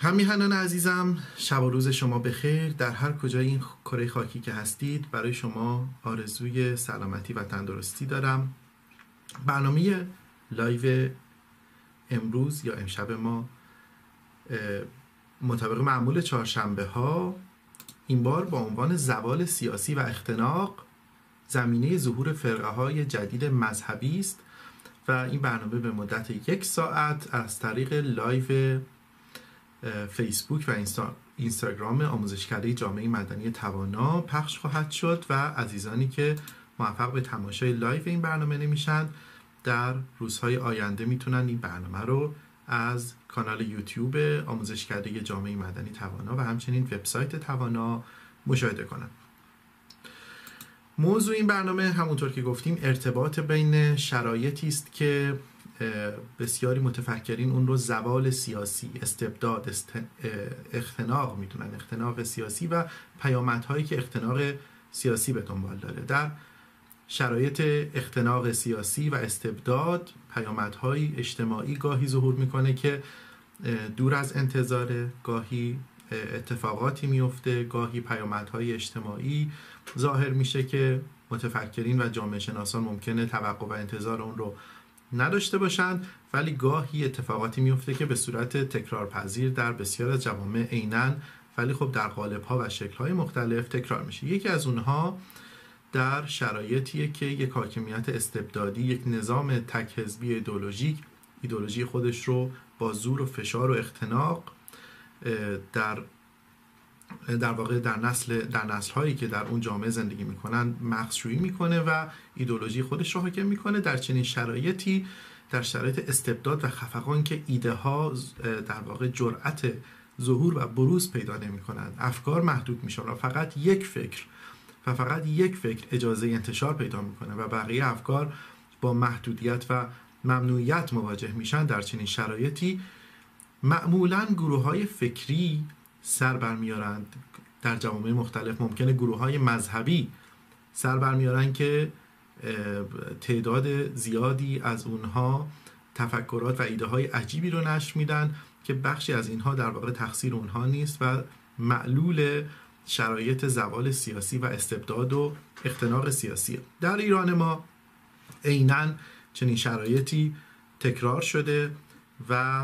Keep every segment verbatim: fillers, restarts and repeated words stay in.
همیهنان عزیزم، شب و روز شما بخیر. در هر کجای این کره خاکی که هستید برای شما آرزوی سلامتی و تندرستی دارم. برنامه لایو امروز یا امشب ما مطابق معمول چهارشنبه ها این بار با عنوان زوال سیاسی و اختناق، زمینه ظهور فرقه های جدید مذهبی است و این برنامه به مدت یک ساعت از طریق لایو فیسبوک و اینستاگرام آموزشکده جامعه مدنی توانا پخش خواهد شد و عزیزانی که موفق به تماشای لایو این برنامه نمیشن در روزهای آینده میتونن این برنامه رو از کانال یوتیوب آموزشکده جامعه مدنی توانا و همچنین وبسایت توانا مشاهده کنن. موضوع این برنامه همونطور که گفتیم ارتباط بین شرایطی است که بسیاری متفکرین اون رو زوال سیاسی، استبداد، است... اختناق میدونن، اختناق سیاسی و پیامدهایی که اختناق سیاسی به دنبال داره. در شرایط اختناق سیاسی و استبداد پیامدهای اجتماعی گاهی ظهور میکنه که دور از انتظار، گاهی اتفاقاتی میفته، گاهی پیامدهای اجتماعی ظاهر میشه که متفکرین و جامعه شناسان ممکنه توقع و انتظار اون رو نداشته باشند، ولی گاهی اتفاقاتی میفته که به صورت تکرارپذیر در بسیار از جوامع عیناً ولی خب در قالب‌ها و شکل‌های مختلف تکرار میشه. یکی از اونها در شرایطیه که یک حاکمیت استبدادی، یک نظام تک حزبی ایدئولوژیک ایدئولوژی خودش رو با زور و فشار و اختناق در در واقع در نسل در نسل‌هایی که در اون جامعه زندگی میکنن مغزشویی میکنه و ایدئولوژی خودش رو حاکم میکنه. در چنین شرایطی، در شرایط استبداد و خفقان که ایده ها در واقع جرأت ظهور و بروز پیدا نمیکنند، افکار محدود میشن و فقط یک فکر و فقط یک فکر اجازه انتشار پیدا میکنه و بقیه افکار با محدودیت و ممنوعیت مواجه میشن. در چنین شرایطی معمولاً گروه‌های فکری سر برمیارند. در جوامع مختلف ممکنه گروه‌های مذهبی سر برمیارن که تعداد زیادی از اونها تفکرات و ایده‌های عجیبی رو نشر میدن که بخشی از اینها در واقع تقصیر اونها نیست و معلول شرایط زوال سیاسی و استبداد و اختناق سیاسی. در ایران ما عیناً چنین شرایطی تکرار شده و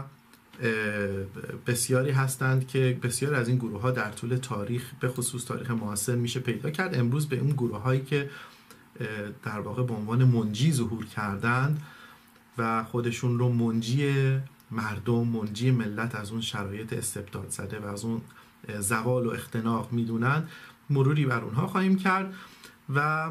بسیاری هستند که بسیاری از این گروه ها در طول تاریخ، به خصوص تاریخ معاصر، میشه پیدا کرد. امروز به اون گروه هایی که در واقع به عنوان منجی ظهور کردند و خودشون رو منجی مردم، منجی ملت از اون شرایط استبداد زده و از اون زوال و اختناق میدونن، مروری بر اونها خواهیم کرد و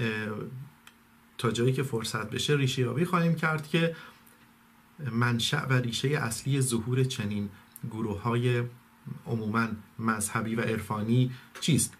تا جایی که فرصت بشه ریشه یابی خواهیم کرد که منشأ و ریشه اصلی ظهور چنین گروه‌های عموماً مذهبی و عرفانی چیست.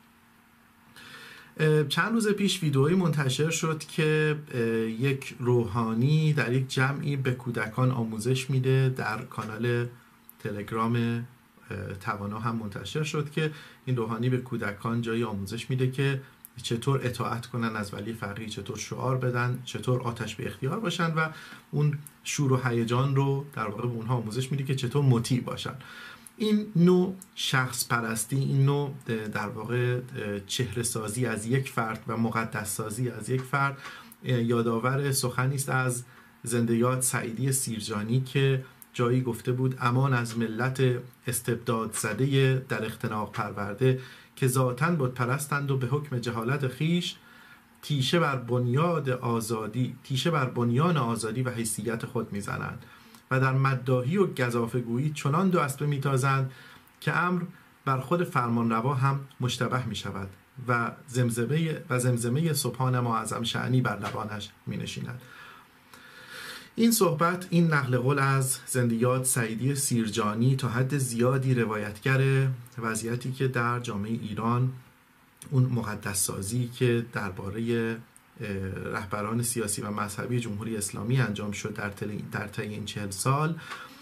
چند روز پیش ویدئویی منتشر شد که یک روحانی در یک جمعی به کودکان آموزش میده. در کانال تلگرام توانا هم منتشر شد که این روحانی به کودکان جایی آموزش میده که چطور اطاعت کنن از ولی فقیه، چطور شعار بدن، چطور آتش به اختیار باشن و اون شور و هیجان رو در واقع به اونها آموزش میده که چطور مطیع باشن. این نوع شخص پرستی، این نوع در واقع چهره سازی از یک فرد و مقدس سازی از یک فرد یادآور سخنی است از زنده یاد سعیدی سیرجانی که جایی گفته بود: امان از ملت استبداد زده در اختناق پرورده که ذاتاً بت پرستند و به حکم جهالت خیش تیشه بر بنیاد آزادی تیشه بر بنیان آزادی و حیثیت خود میزنند و در مداحی و گزافه‌گویی چنان دو اسبه میتازند که امر بر خود فرمانروا هم مشتبه میشود و زمزمه و زمزمه سبحان معظم شأنی بر لبانش مینشیند. این صحبت، این نقل قول از زنده یاد سعیدی سیرجانی تا حد زیادی روایتگر وضعیتی که در جامعه ایران، اون مقدس سازی که درباره رهبران سیاسی و مذهبی جمهوری اسلامی انجام شد در در طی این چهل سال،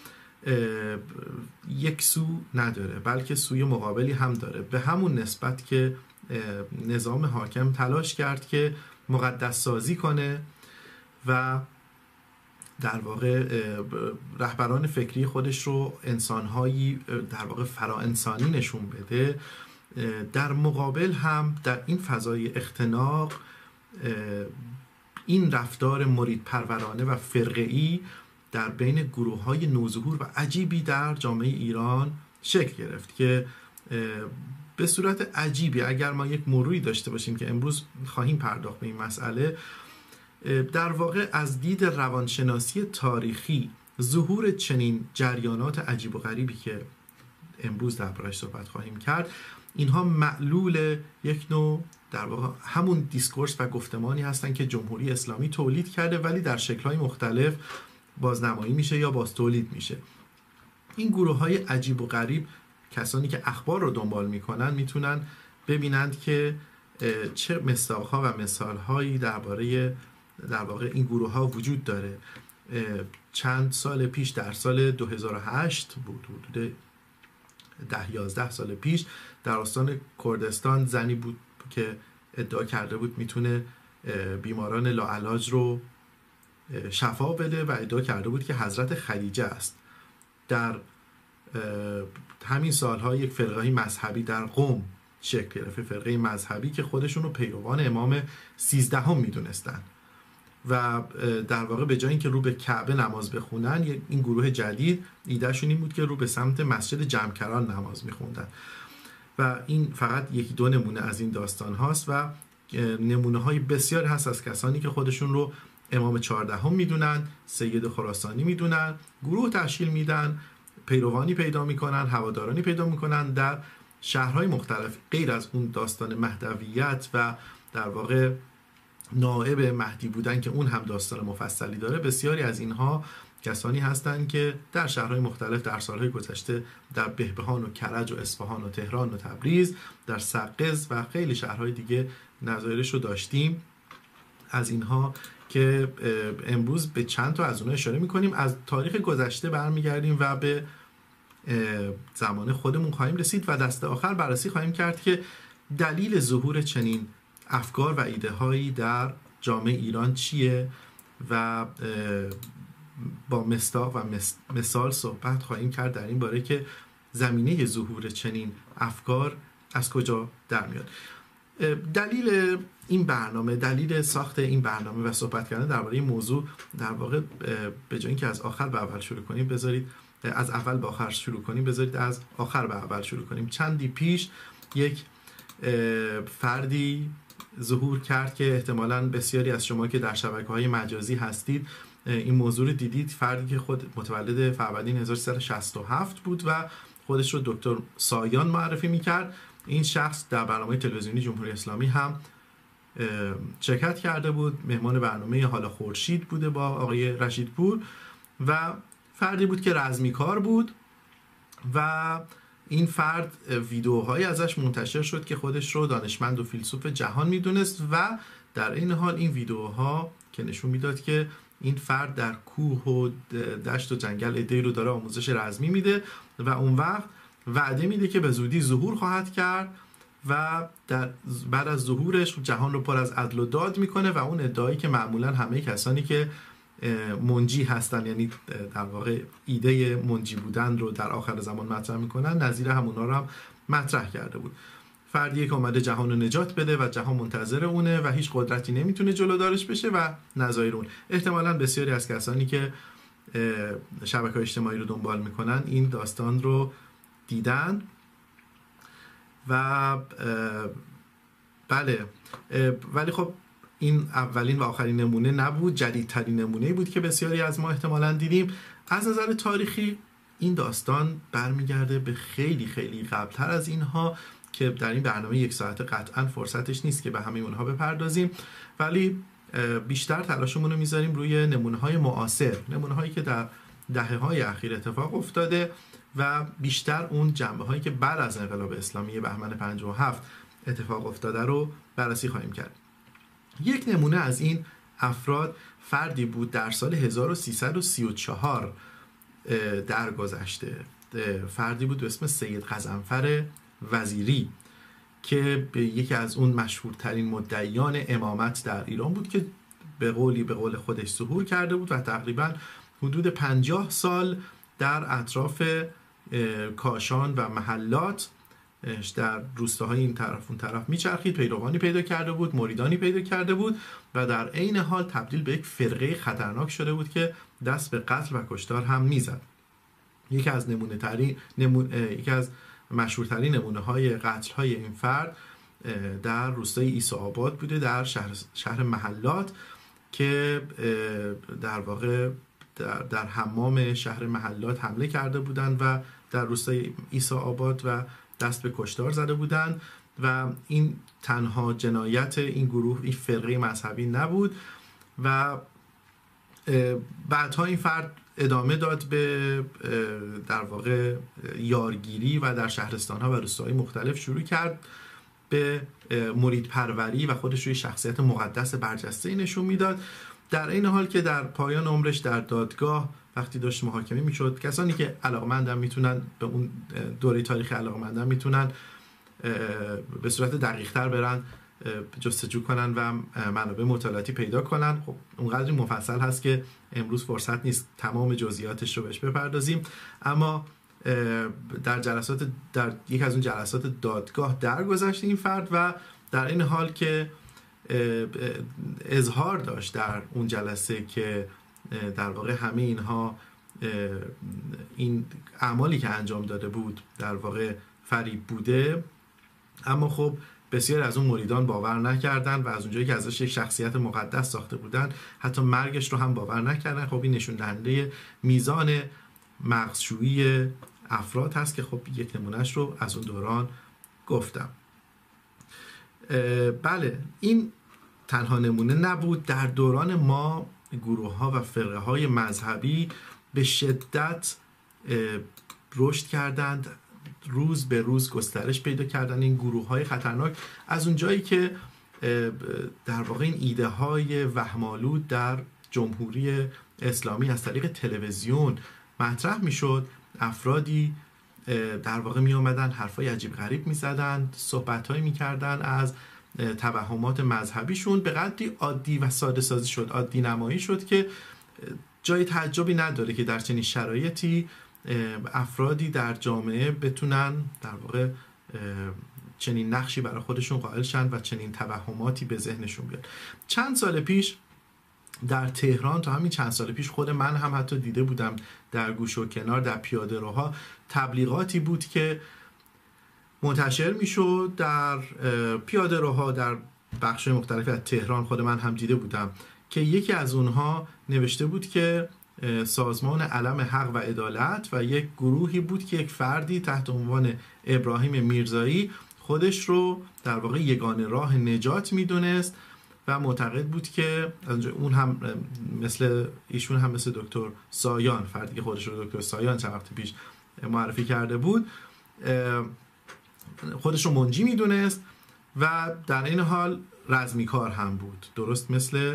یک سو نداره بلکه سوی مقابلی هم داره. به همون نسبت که نظام حاکم تلاش کرد که مقدس سازی کنه و در واقع رهبران فکری خودش رو انسانهایی در واقع فرا انسانی نشون بده، در مقابل هم در این فضای اختناق این رفتار مرید پرورانه و فرقه‌ای در بین گروه‌های نوظهور و عجیبی در جامعه ایران شکل گرفت که به صورت عجیبی اگر ما یک مروری داشته باشیم که امروز خواهیم پرداخت به این مسئله، در واقع از دید روانشناسی تاریخی ظهور چنین جریانات عجیب و غریبی که امروز درباره‌اش صحبت خواهیم کرد، اینها معلول یک نوع در واقع همون دیسکورس و گفتمانی هستن که جمهوری اسلامی تولید کرده، ولی در شکل‌های مختلف بازنمایی میشه یا باز تولید میشه. این گروه‌های عجیب و غریب، کسانی که اخبار رو دنبال میکنن میتونن ببینند که چه مصداق‌ها و مثال‌هایی درباره در واقع این گروه‌ها وجود داره. چند سال پیش، در سال دو هزار و هشت بود، حدود ده یازده سال پیش، در استان کردستان زنی بود که ادعا کرده بود میتونه بیماران لاعلاج رو شفا بده و ادعا کرده بود که حضرت خدیجه است. در همین سالها یک فرقه مذهبی در قم شکل گرفت، فرقه مذهبی که خودشون رو پیروان امام سیزدهم میدونستن و در واقع به جای اینکه رو به کعبه نماز بخونن، این گروه جدید ایدهشون این بود که رو به سمت مسجد جمکران نماز میخوندن. و این فقط یکی دو نمونه از این داستان هاست و نمونه های بسیار هست از کسانی که خودشون رو امام چهاردهم میدونن، سید خراسانی میدونن، گروه تشکیل میدن، پیروانی پیدا میکنن، هوادارانی پیدا میکنن در شهرهای مختلف. غیر از اون داستان مهدویت و در واقع نائب مهدی بودن که اون هم داستان مفصلی داره، بسیاری از اینها کسانی هستند که در شهرهای مختلف در سالهای گذشته در بهبهان و کرج و اصفهان و تهران و تبریز، در سقز و خیلی شهرهای دیگه نظایرش رو داشتیم از اینها که امروز به چند تا از اونها اشاره میکنیم. از تاریخ گذشته برمیگردیم و به زمان خودمون خواهیم رسید و دست آخر بررسی خواهیم کرد که دلیل ظهور چنین افکار و ایده هایی در جامعه ایران چیه و با مصداق و مثال صحبت خواهیم کرد در این باره که زمینه ظهور چنین افکار از کجا در میاد. دلیل این برنامه، دلیل ساخت این برنامه و صحبت کردن درباره این موضوع، در واقع به جای اینکه از آخر به اول شروع کنیم بذارید از اول به آخر شروع کنیم بذارید از آخر به اول شروع کنیم. چندی پیش یک فردی ظهور کرد که احتمالاً بسیاری از شما که در شبکه‌های مجازی هستید این موضوع رو دیدید. فردی که خود متولد فروردین هزار و سیصد و شصت و هفت بود و خودش رو دکتر سایان معرفی میکرد. این شخص در برنامه تلویزیونی جمهوری اسلامی هم شرکت کرده بود، مهمان برنامه حالا خورشید بوده با آقای رشیدپور و فردی بود که رزمیکار بود و این فرد ویدیوهایی ازش منتشر شد که خودش رو دانشمند و فیلسوف جهان میدونست و در این حال این ویدیوها که نشون میداد که این فرد در کوه و دشت و جنگل عده‌ای رو داره آموزش رزمی میده و اون وقت وعده میده که به زودی ظهور خواهد کرد و در بعد از ظهورش جهان رو پر از عدل و داد میکنه و اون ادعایی که معمولا همه کسانی که منجی هستن، یعنی در واقع ایده منجی بودن رو در آخر زمان مطرح میکنن، نظیر همونا رو هم مطرح کرده بود. فردی که اومده جهان رو نجات بده و جهان منتظر اونه و هیچ قدرتی نمیتونه جلودارش بشه و نظایر اون. احتمالاً بسیاری از کسانی که شبکه‌های اجتماعی رو دنبال میکنن این داستان رو دیدن و بله، ولی خب این اولین و آخرین نمونه نبود، جدیدترین نمونه بود که بسیاری از ما احتمالاً دیدیم. از نظر تاریخی این داستان برمیگرده به خیلی خیلی قبلتر از اینها که در این برنامه یک ساعت قطعا فرصتش نیست که به همه اونها بپردازیم، ولی بیشتر تلاشمون رو میذاریم روی نمونه‌های معاصر، نمونه‌هایی که در دهه‌های اخیر اتفاق افتاده و بیشتر اون جنبه‌هایی که بعد از انقلاب اسلامی بهمن پنجاه و هفت اتفاق افتاده رو بررسی خواهیم کرد. یک نمونه از این افراد فردی بود در سال هزار و سیصد و سی و چهار درگذشته، فردی بود به اسم سید غضنفر وزیری که به یکی از اون مشهورترین مدعیان امامت در ایران بود که به قولی به قول خودش ظهور کرده بود و تقریبا حدود پنجاه سال در اطراف کاشان و محلات در روستاهای این طرف اون طرف میچرخید، پیروانی پیدا کرده بود، مریدانی پیدا کرده بود و در عین حال تبدیل به یک فرقه خطرناک شده بود که دست به قتل و کشتار هم میزد. یکی از نمونه ترین نمون... یکی از مشهورترین نمونه های قتل های این فرد در روستای عیسی آباد بوده، در شهر شهر محلات که در واقع در, در حمام شهر محلات حمله کرده بودند و در روستای عیسی آباد و دست به کشتار زده بودند و این تنها جنایت این گروه، این فرقه مذهبی نبود و بعدها این فرد ادامه داد به در واقع یارگیری و در شهرستان‌ها و روستاهای مختلف شروع کرد به مرید پروری و خودش روی شخصیت مقدس برجسته نشون میداد، در این حال که در پایان عمرش در دادگاه وقتی داشت محاکمه میشد، کسانی که علاقمندن میتونن به اون دوره تاریخی علاقمندن میتونن به صورت دقیق تر برن جستجو کنن و منابع مطالعاتی پیدا کنن. خب اونقدری مفصل هست که امروز فرصت نیست تمام جزئیاتش رو بهش بپردازیم، اما در جلسات در یک از اون جلسات دادگاه درگذشت این فرد و در این حال که اظهار داشت در اون جلسه که در واقع همه اینها این اعمالی که انجام داده بود در واقع فریب بوده، اما خب بسیار از اون مریدان باور نکردن و از اونجایی که ازش یک شخصیت مقدس ساخته بودن حتی مرگش رو هم باور نکردن. خب این نشون دهنده میزان مغزشویی افراد هست که خب یک نمونهش رو از اون دوران گفتم. بله، این تنها نمونه نبود. در دوران ما گروه ها و فرقه های مذهبی به شدت رشد کردند، روز به روز گسترش پیدا کردن این گروه های خطرناک، از اون جایی که در واقع این ایده های وهم‌آلود در جمهوری اسلامی از طریق تلویزیون مطرح می شد. افرادی در واقع می آمدن حرفای عجیب غریب می زدن، صحبت هایی می کردن از توهمات مذهبیشون، به قدری عادی و ساده سازی شد، عادی نمایی شد که جای تعجبی نداره که در چنین شرایطی افرادی در جامعه بتونن در واقع چنین نقشی برای خودشون قائل شن و چنین توهماتی به ذهنشون بیاد. چند سال پیش در تهران، تا همین چند سال پیش خود من هم حتی دیده بودم در گوش و کنار در پیاده روها تبلیغاتی بود که منتشر میشد در پیاده روها در بخش مختلفی از تهران، خود من هم دیده بودم که یکی از اونها نوشته بود که سازمان علم حق و عدالت و یک گروهی بود که یک فردی تحت عنوان ابراهیم میرزایی خودش رو در واقع یگانه راه نجات میدونست و معتقد بود که اون هم مثل ایشون هم مثل دکتر سایان، فردی که خودش رو دکتر سایان چند وقت پیش معرفی کرده بود، خودش رو منجی میدونست و در این حال رزمیکار هم بود، درست مثل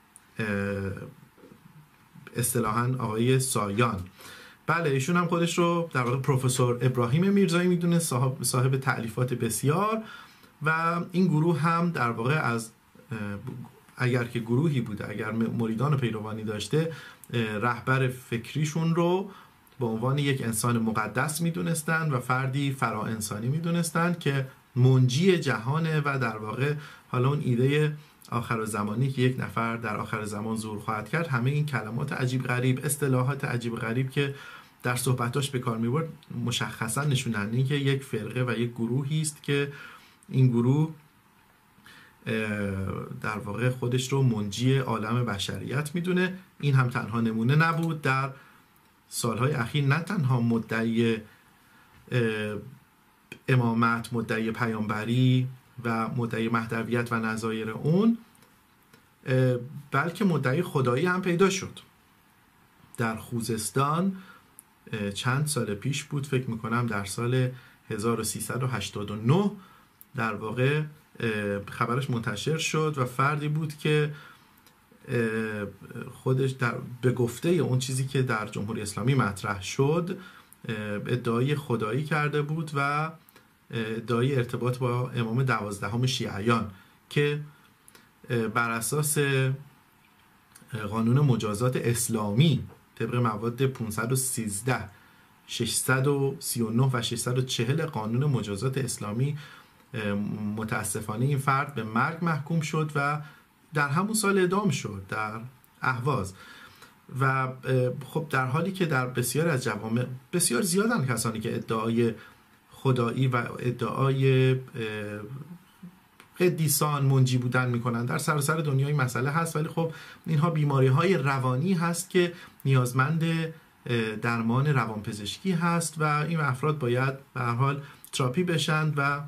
اصطلاحاً آقای سایان. بله، ایشون هم خودش رو در واقع پروفسور ابراهیم میرزایی میدونه، صاحب صاحب تألیفات بسیار، و این گروه هم در واقع از اگر که گروهی بوده، اگر مریدان و پیروانی داشته، رهبر فکریشون رو به عنوان یک انسان مقدس میدونستن و فردی فرا انسانی میدونستن که منجی جهانه و در واقع حالا اون ایده آخر زمانی که یک نفر در آخر زمان ظهور خواهد کرد، همه این کلمات عجیب غریب، اصطلاحات عجیب غریب که در صحبتاش به کار میبرد مشخصا نشون دهنده که یک فرقه و یک گروهی است که این گروه در واقع خودش رو منجی عالم بشریت میدونه. این هم تنها نمونه نبود. در سالهای اخیر نه تنها مدعی امامت، مدعی پیامبری و مدعی مهدویت و نظایر اون، بلکه مدعی خدایی هم پیدا شد. در خوزستان چند سال پیش بود، فکر میکنم در سال هزار و سیصد و هشتاد و نه در واقع خبرش منتشر شد و فردی بود که خودش در به گفته اون چیزی که در جمهوری اسلامی مطرح شد ادعای خدایی کرده بود و ادعای ارتباط با امام دوازدهم شیعیان که بر اساس قانون مجازات اسلامی طبق مواد پانصد و سیزده، ششصد و سی و نه و ششصد و چهل قانون مجازات اسلامی متاسفانه این فرد به مرگ محکوم شد و در همون سال اعدام شد در اهواز. و خب در حالی که در بسیار از جوامع بسیار زیادن کسانی که ادعای خدایی و ادعای قدیسان منجی بودن میکنن، در سراسر دنیای مسئله هست، ولی خب اینها بیماری های روانی هست که نیازمند درمان روانپزشکی هست و این افراد باید به هر حال تراپی بشن و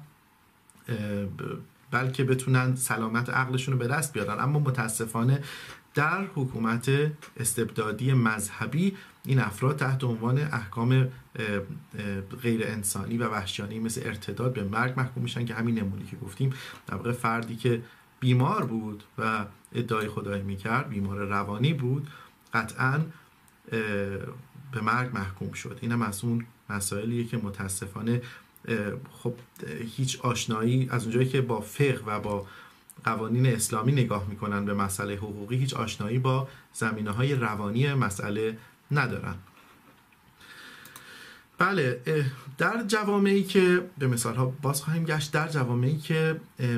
بلکه بتونن سلامت عقلشون رو به دست بیارن. اما متاسفانه در حکومت استبدادی مذهبی این افراد تحت عنوان احکام غیر انسانی و وحشیانه مثل ارتداد به مرگ محکوم میشن که همین نمونه‌ای که گفتیم در واقع فردی که بیمار بود و ادعای خدایی میکرد، بیمار روانی بود، قطعاً به مرگ محکوم شد. این هم از اون مسائلیه که متاسفانه خب هیچ آشنایی از اونجایی که با فقه و با قوانین اسلامی نگاه میکنن به مسئله حقوقی، هیچ آشنایی با زمینه‌های روانی مسئله ندارن. بله، در جوامعی که به مثالها باز خواهیم گشت، در جوامعی که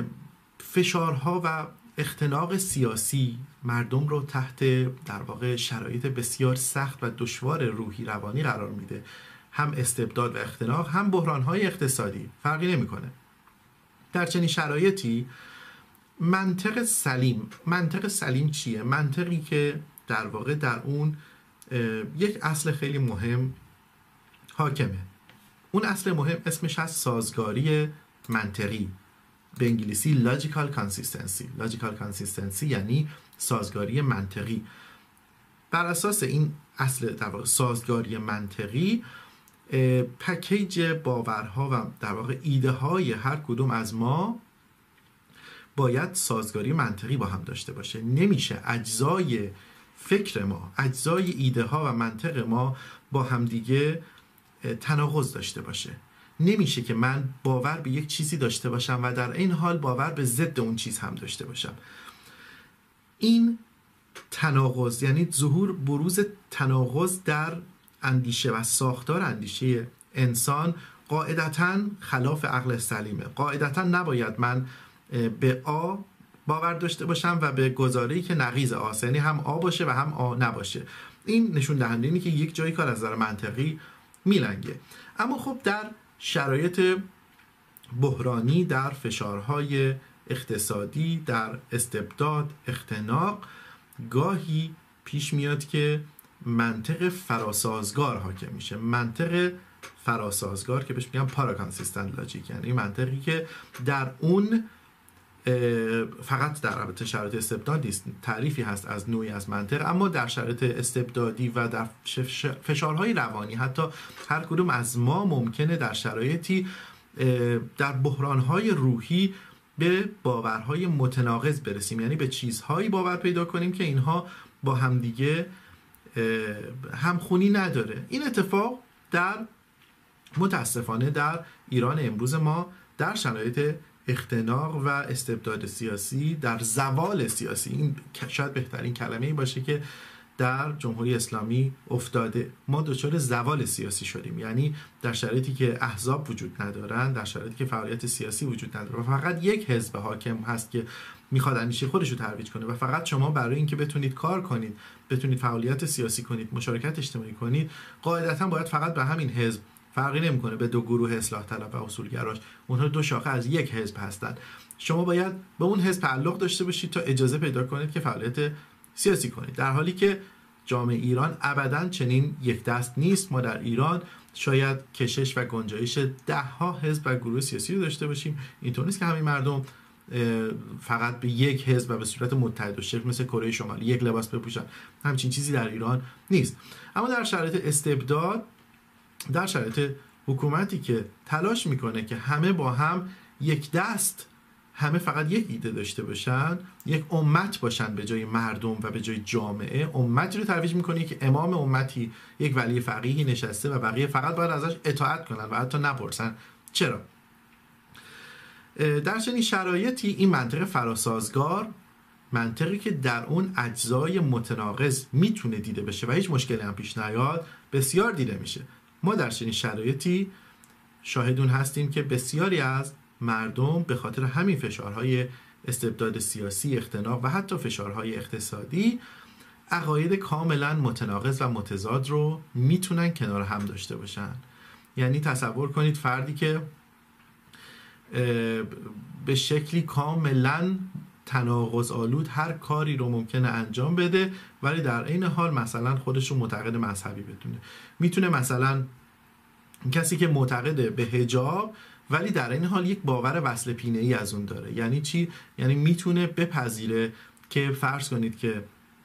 فشارها و اختناق سیاسی مردم رو تحت در واقع شرایط بسیار سخت و دشوار روحی روانی قرار میده، هم استبداد و اختناق، هم بحران‌های اقتصادی، فرقی نمی‌کنه. در چنین شرایطی منطق سلیم، منطق سلیم چیه؟ منطقی که در واقع در اون یک اصل خیلی مهم حاکمه. اون اصل مهم اسمش هست سازگاری منطقی، به انگلیسی logical consistency. logical consistency یعنی سازگاری منطقی. بر اساس این اصل در واقع سازگاری منطقی، پکیج باورها و در واقع ایده های هر کدوم از ما باید سازگاری منطقی با هم داشته باشه. نمیشه اجزای فکر ما، اجزای ایده ها و منطق ما با همدیگه تناقض داشته باشه. نمیشه که من باور به یک چیزی داشته باشم و در این حال باور به ضد اون چیز هم داشته باشم. این تناقض یعنی ظهور بروز تناقض در اندیشه و ساختار اندیشه انسان قاعدتاً خلاف عقل سلیمه. قاعدتاً نباید من به آ باور داشته باشم و به گزاره‌ای که نقیض آ، یعنی هم آ باشه و هم آ نباشه. این نشون دهنده اینه که یک جایی کار از نظر منطقی میلنگه. اما خب در شرایط بحرانی، در فشارهای اقتصادی، در استبداد، اختناق، گاهی پیش میاد که منطق فراسازگار حاکم میشه. منطق فراسازگار که بهش میگن پاراکانسیستنت لاجیک، یعنی منطقی که در اون فقط در البته شرایط استبدادی است، تعریفی هست از نوعی از منطق، اما در شرایط استبدادی و در فشارهای روانی حتی هر کدوم از ما ممکنه در شرایطی در بحرانهای روحی به باورهای متناقض برسیم، یعنی به چیزهایی باور پیدا کنیم که اینها با همدیگه همخونی نداره. این اتفاق در متاسفانه در ایران امروز ما در شرایط اختناق و استبداد سیاسی، در زوال سیاسی، این شاید بهترین کلمه‌ای باشه که در جمهوری اسلامی افتاده، ما دچار زوال سیاسی شدیم. یعنی در شرایطی که احزاب وجود ندارن، در شرایطی که فعالیت سیاسی وجود نداره و فقط یک حزب حاکم هست که میخواد اندیشه خودش رو ترویج کنه و فقط شما برای اینکه بتونید کار کنید، بتونید فعالیت سیاسی کنید، مشارکت اجتماعی کنید، قاعدتاً باید فقط به همین حزب، فرقی نمیکنه به دو گروه اصلاح طلب و اصولگراش، اونها دو شاخه از یک حزب هستند، شما باید به اون حزب تعلق داشته باشید تا اجازه پیدا کنید که فعالیت سیاسی کنید، در حالی که جامعه ایران ابداً چنین یک دست نیست. ما در ایران شاید کشش و گنجایش ده ها حزب و گروه سیاسی رو داشته باشیم. اینطور نیست که همین مردم فقط به یک حزب و به صورت متحد و شکل مثل کره شمالی یک لباس بپوشن، همچین چیزی در ایران نیست. اما در شرایط استبداد، در شرایط حکومتی که تلاش میکنه که همه با هم یک دست، همه فقط یک ایده داشته باشن، یک امت باشن به جای مردم و به جای جامعه، امتی رو ترویج میکنه که امام امتی یک ولی فقیهی نشسته و بقیه فقط باید ازش اطاعت کنن و حتی نپرسن چرا. در چنین شرایطی این منطق فراسازگار، منطقی که در اون اجزای متناقض میتونه دیده بشه و هیچ مشکلی هم پیش نیاد بسیار دیده میشه. ما در چنین شرایطی شاهدون هستیم که بسیاری از مردم به خاطر همین فشارهای استبداد سیاسی، اختناق و حتی فشارهای اقتصادی عقاید کاملا متناقض و متضاد رو میتونن کنار هم داشته باشن. یعنی تصور کنید فردی که به شکلی کاملا تناقض آلود هر کاری رو ممکنه انجام بده ولی در عین حال مثلا خودش رو معتقد مذهبی بدونه. میتونه مثلا کسی که معتقد به حجاب ولی در این حال یک باور وصل پینه ای از اون داره. یعنی چی؟ یعنی میتونه بپذیره که فرض کنید که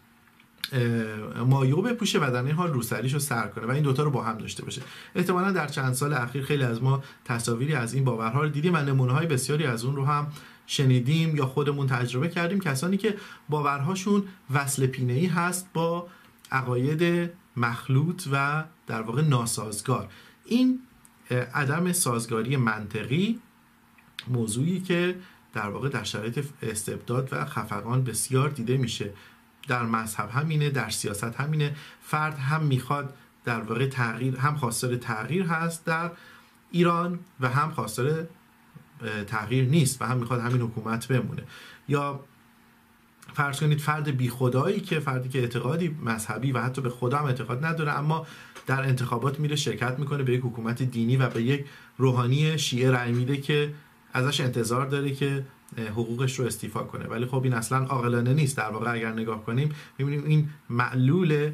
مایو بپوشه و در این حال روسریشو سر کنه و این دوتا رو با هم داشته باشه. احتمالا در چند سال اخیر خیلی از ما تصاویری از این باورها رو دیدیم و نمونه‌های بسیاری از اون رو هم شنیدیم یا خودمون تجربه کردیم. کسانی که باورهاشون وصل پینه‌ای هست با عقاید مخلوط و در واقع ناسازگار. این عدم سازگاری منطقی موضوعی که در واقع در شرایط استبداد و خفقان بسیار دیده میشه. در مذهب همینه، در سیاست همینه. فرد هم میخواد در واقع تغییر، هم خواستار تغییر هست در ایران و هم خواستار تغییر نیست و هم میخواد همین حکومت بمونه. یا فرض کنید فرد بی خدایی که فردی که اعتقادی مذهبی و حتی به خدا هم اعتقاد نداره اما در انتخابات میره شرکت میکنه، به یک حکومت دینی و به یک روحانی شیعه رأی میده که ازش انتظار داره که حقوقش رو استیفا کنه. ولی خب این اصلا عاقلانه نیست. در واقع اگر نگاه کنیم میبینیم این معلول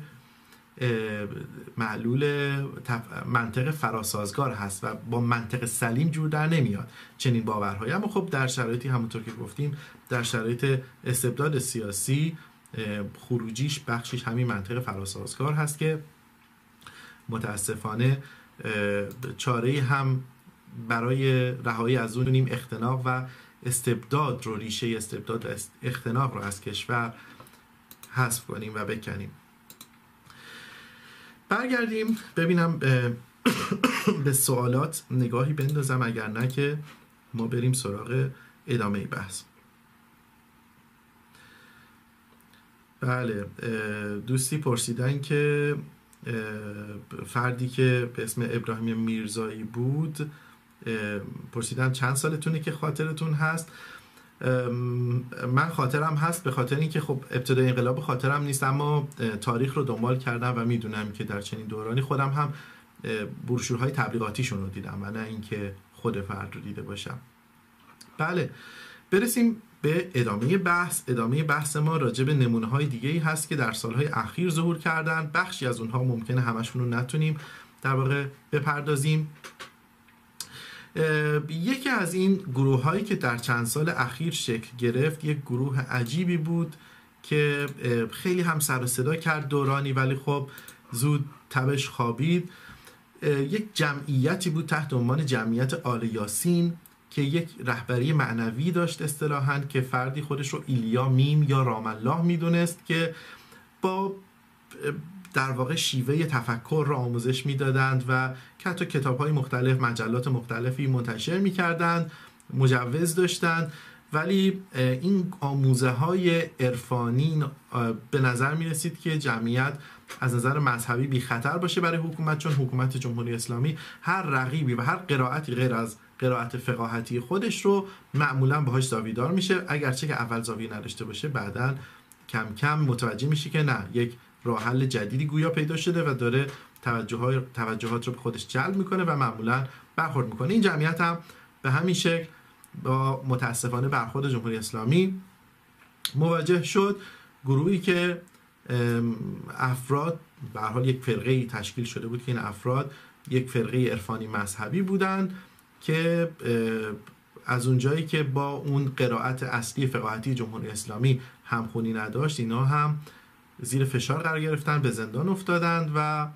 معلول منطق فراسازگار هست و با منطق سلیم جور در نمیاد چنین باورهایی. اما خب در شرایطی همونطور که گفتیم در شرایط استبداد سیاسی خروجیش بخشیش همین منطق فراسازگار هست که متاسفانه چاره هم برای رهایی از اون اختناق و استبداد رو، ریشه استبداد و اختناق رو از کشور حذف کنیم و بکنیم. برگردیم ببینم به سوالات نگاهی بندازم، اگر نه که ما بریم سراغ ادامه بحث. بله، دوستی پرسیدن که فردی که به اسم ابراهیم میرزایی بود پرسیدن چند سالتونه که خاطرتون هست. من خاطرم هست به خاطر اینکه خب ابتدای انقلاب خاطرم نیست اما تاریخ رو دنبال کردم و میدونم که در چنین دورانی خودم هم بروشورهای تبلیغاتیشون رو دیدم و نه اینکه خود فرد رو دیده باشم. بله، برسیم به ادامه بحث. ادامه بحث ما راجع به نمونه‌های دیگه‌ای هست که در سالهای اخیر ظهور کردن. بخشی از اونها ممکنه همشون رو نتونیم در واقع بپردازیم. یکی از این گروه هایی که در چند سال اخیر شکل گرفت یک گروه عجیبی بود که خیلی هم سر و صدا کرد دورانی ولی خب زود تبش خوابید. یک جمعیتی بود تحت عنوان جمعیت آل یاسین که یک رهبری معنوی داشت اصطلاحاً که فردی خودش رو ایلیا میم یا رام الله میدونست که با در واقع شیوه تفکر را آموزش میدادند و که حتی کتاب‌های مختلف، مجلات مختلفی منتشر می‌کردند، مجوز داشتند. ولی این آموزه‌های عرفانی به نظر می‌رسید که جمعیت از نظر مذهبی بی خطر باشه برای حکومت، چون حکومت جمهوری اسلامی هر رقیبی و هر قرائتی غیر از قرائت فقاهتی خودش رو معمولاً باهاش زاویه‌دار میشه، اگرچه که اول زاویه نداشته باشه بعداً کم کم متوجه میشه که نه، یک راه حل جدیدی گویا پیدا شده و داره توجه توجهات رو به خودش جلب میکنه و معمولا برخورد میکنه. این جمعیت هم به همین شکل با متاسفانه برخورد جمهوری اسلامی مواجه شد. گروهی که افراد به هر حال یک فرقه‌ای تشکیل شده بود که این افراد یک فرقه عرفانی مذهبی بودند که از اونجایی که با اون قرائت اصلی فقاهتی جمهوری اسلامی همخونی نداشت، اینا هم زیر فشار قرار گرفتن، به زندان افتادند و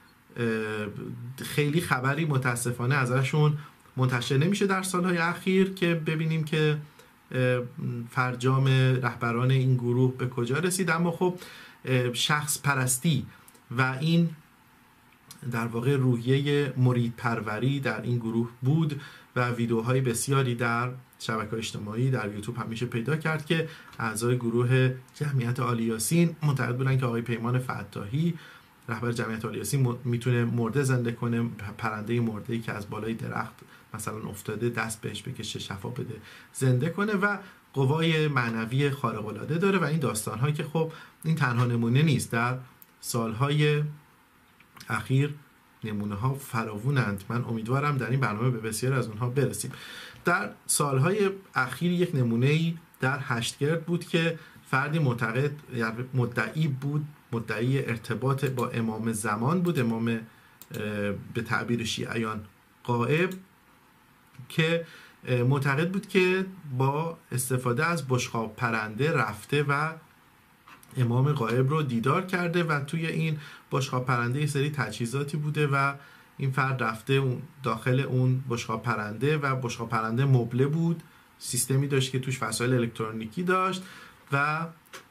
خیلی خبری متاسفانه ازشون منتشر نمیشه در سالهای اخیر که ببینیم که فرجام رهبران این گروه به کجا رسید. اما خب شخص پرستی و این در واقع روحیه مرید پروری در این گروه بود و ویدیوهای بسیاری در شبکه‌های اجتماعی در یوتیوب هم میشه پیدا کرد که اعضای گروه جمعیت عالی یاسین معتقد بودن که آقای پیمان فتاحی رهبر جمعیت عالی یاسین میتونه مرده زنده کنه، پرنده مرده‌ای که از بالای درخت مثلا افتاده دست بهش بکشه شفا بده زنده کنه و قوای معنوی خارق العاده داره. و این داستان‌هایی که خب این تنها نمونه نیست، در سالهای اخیر نمونه ها فراوونند. من امیدوارم در این برنامه به بسیاری از اونها برسیم. در سالهای اخیر یک نمونه‌ای در هشتگرد بود که فردی معتقد یعنی مدعی بود، مدعی ارتباط با امام زمان بود، امام به تعبیر شیعیان غائب، که معتقد بود که با استفاده از بشقاب پرنده رفته و امام غائب رو دیدار کرده و توی این بشقاب پرنده یه سری تجهیزاتی بوده و این فرد رفته داخل اون بشقاب پرنده و بشقاب پرنده مبله بود، سیستمی داشت که توش وسایل الکترونیکی داشت و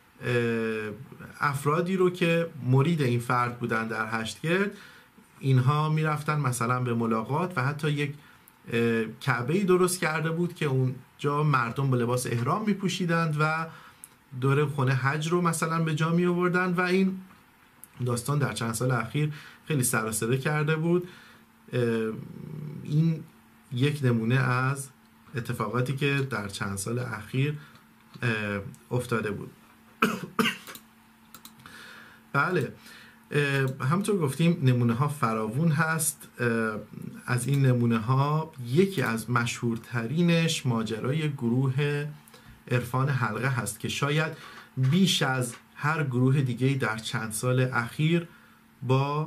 افرادی رو که مرید این فرد بودن در هشتگرد اینها میرفتن مثلا به ملاقات و حتی یک کعبه‌ای درست کرده بود که اونجا مردم با لباس احرام میپوشیدند و دوره خونه حج رو مثلا به جا می آوردن و این داستان در چند سال اخیر خیلی سر و صدا کرده بود. این یک نمونه از اتفاقاتی که در چند سال اخیر افتاده بود. بله، همونطور گفتیم نمونه ها فراوون هست. از این نمونه ها یکی از مشهورترینش ماجرای گروه عرفان حلقه هست که شاید بیش از هر گروه دیگه‌ای در چند سال اخیر با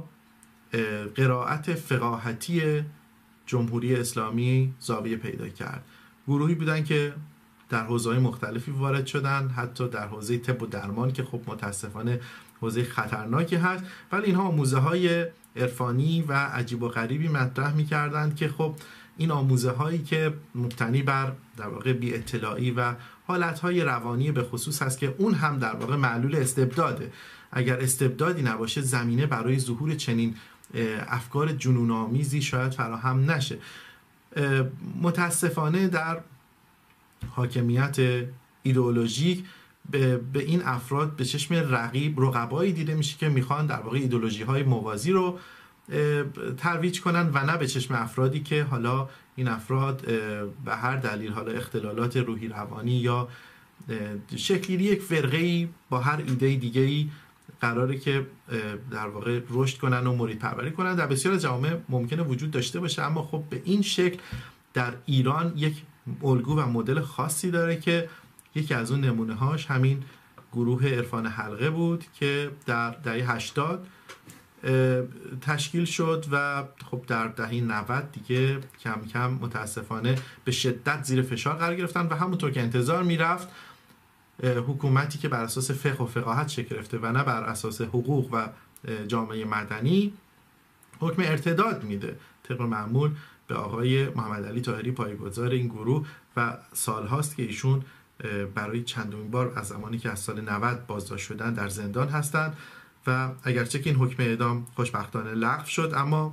قرائت فقاهتی جمهوری اسلامی زاویه پیدا کرد. گروهی بودن که در حوزه‌های مختلفی وارد شدن، حتی در حوزه طب و درمان که خب متاسفانه حوزه خطرناکی هست، ولی اینها آموزه‌های عرفانی و عجیب و غریبی مطرح می‌کردند که خب این آموزه هایی که مبتنی بر در واقع بی اطلاعی و حالتهای روانی به خصوص هست که اون هم در واقع معلول استبداده. اگر استبدادی نباشه زمینه برای ظهور چنین افکار جنون‌آمیزی شاید فراهم نشه. متاسفانه در حاکمیت ایدئولوژیک به, به این افراد به چشم رقیب رقبایی دیده میشه که میخوان در واقع ایدئولوژی های موازی رو ترویج کنن و نه به چشم افرادی که حالا این افراد به هر دلیل، حالا اختلالات روحی روانی یا شکلی یک فرقه‌ای با هر ایده دیگه‌ای قراره که در واقع رشد کنن و مرید پروری کنن. در بسیار از جوامع ممکنه وجود داشته باشه، اما خب به این شکل در ایران یک الگو و مدل خاصی داره که یکی از اون نمونه هاش همین گروه عرفان حلقه بود که در دهه هشتاد تشکیل شد و خب در دهه نود دیگه کم کم متاسفانه به شدت زیر فشار قرار گرفتن و همونطور که انتظار میرفت حکومتی که بر اساس فقه و فقاهت شکل گرفته و نه بر اساس حقوق و جامعه مدنی حکم ارتداد میده طبق معمول به آقای محمد علی طاهری پایه‌گذار این گروه و سالهاست که ایشون برای چندمین بار از زمانی که از سال نود بازداشت شدن در زندان هستند و اگرچه که این حکم اعدام خوشبختانه لغو شد، اما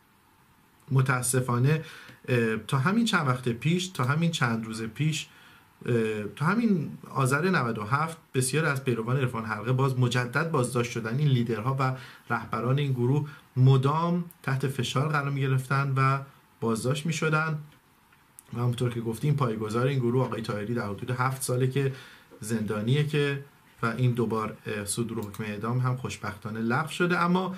متاسفانه تا همین چند وقت پیش، تا همین چند روز پیش، تا همین آذر نود و هفت بسیار از پیروان عرفان حلقه باز مجدد بازداشت شدن. این لیدرها و رهبران این گروه مدام تحت فشار قرار می گرفتن و بازداشت می شدن و همونطور که گفتیم پایه‌گذار این گروه آقای طاهری در حدود هفت ساله که زندانیه که و این دوبار صدور حکم اعدام هم خوشبختانه لغو شده. اما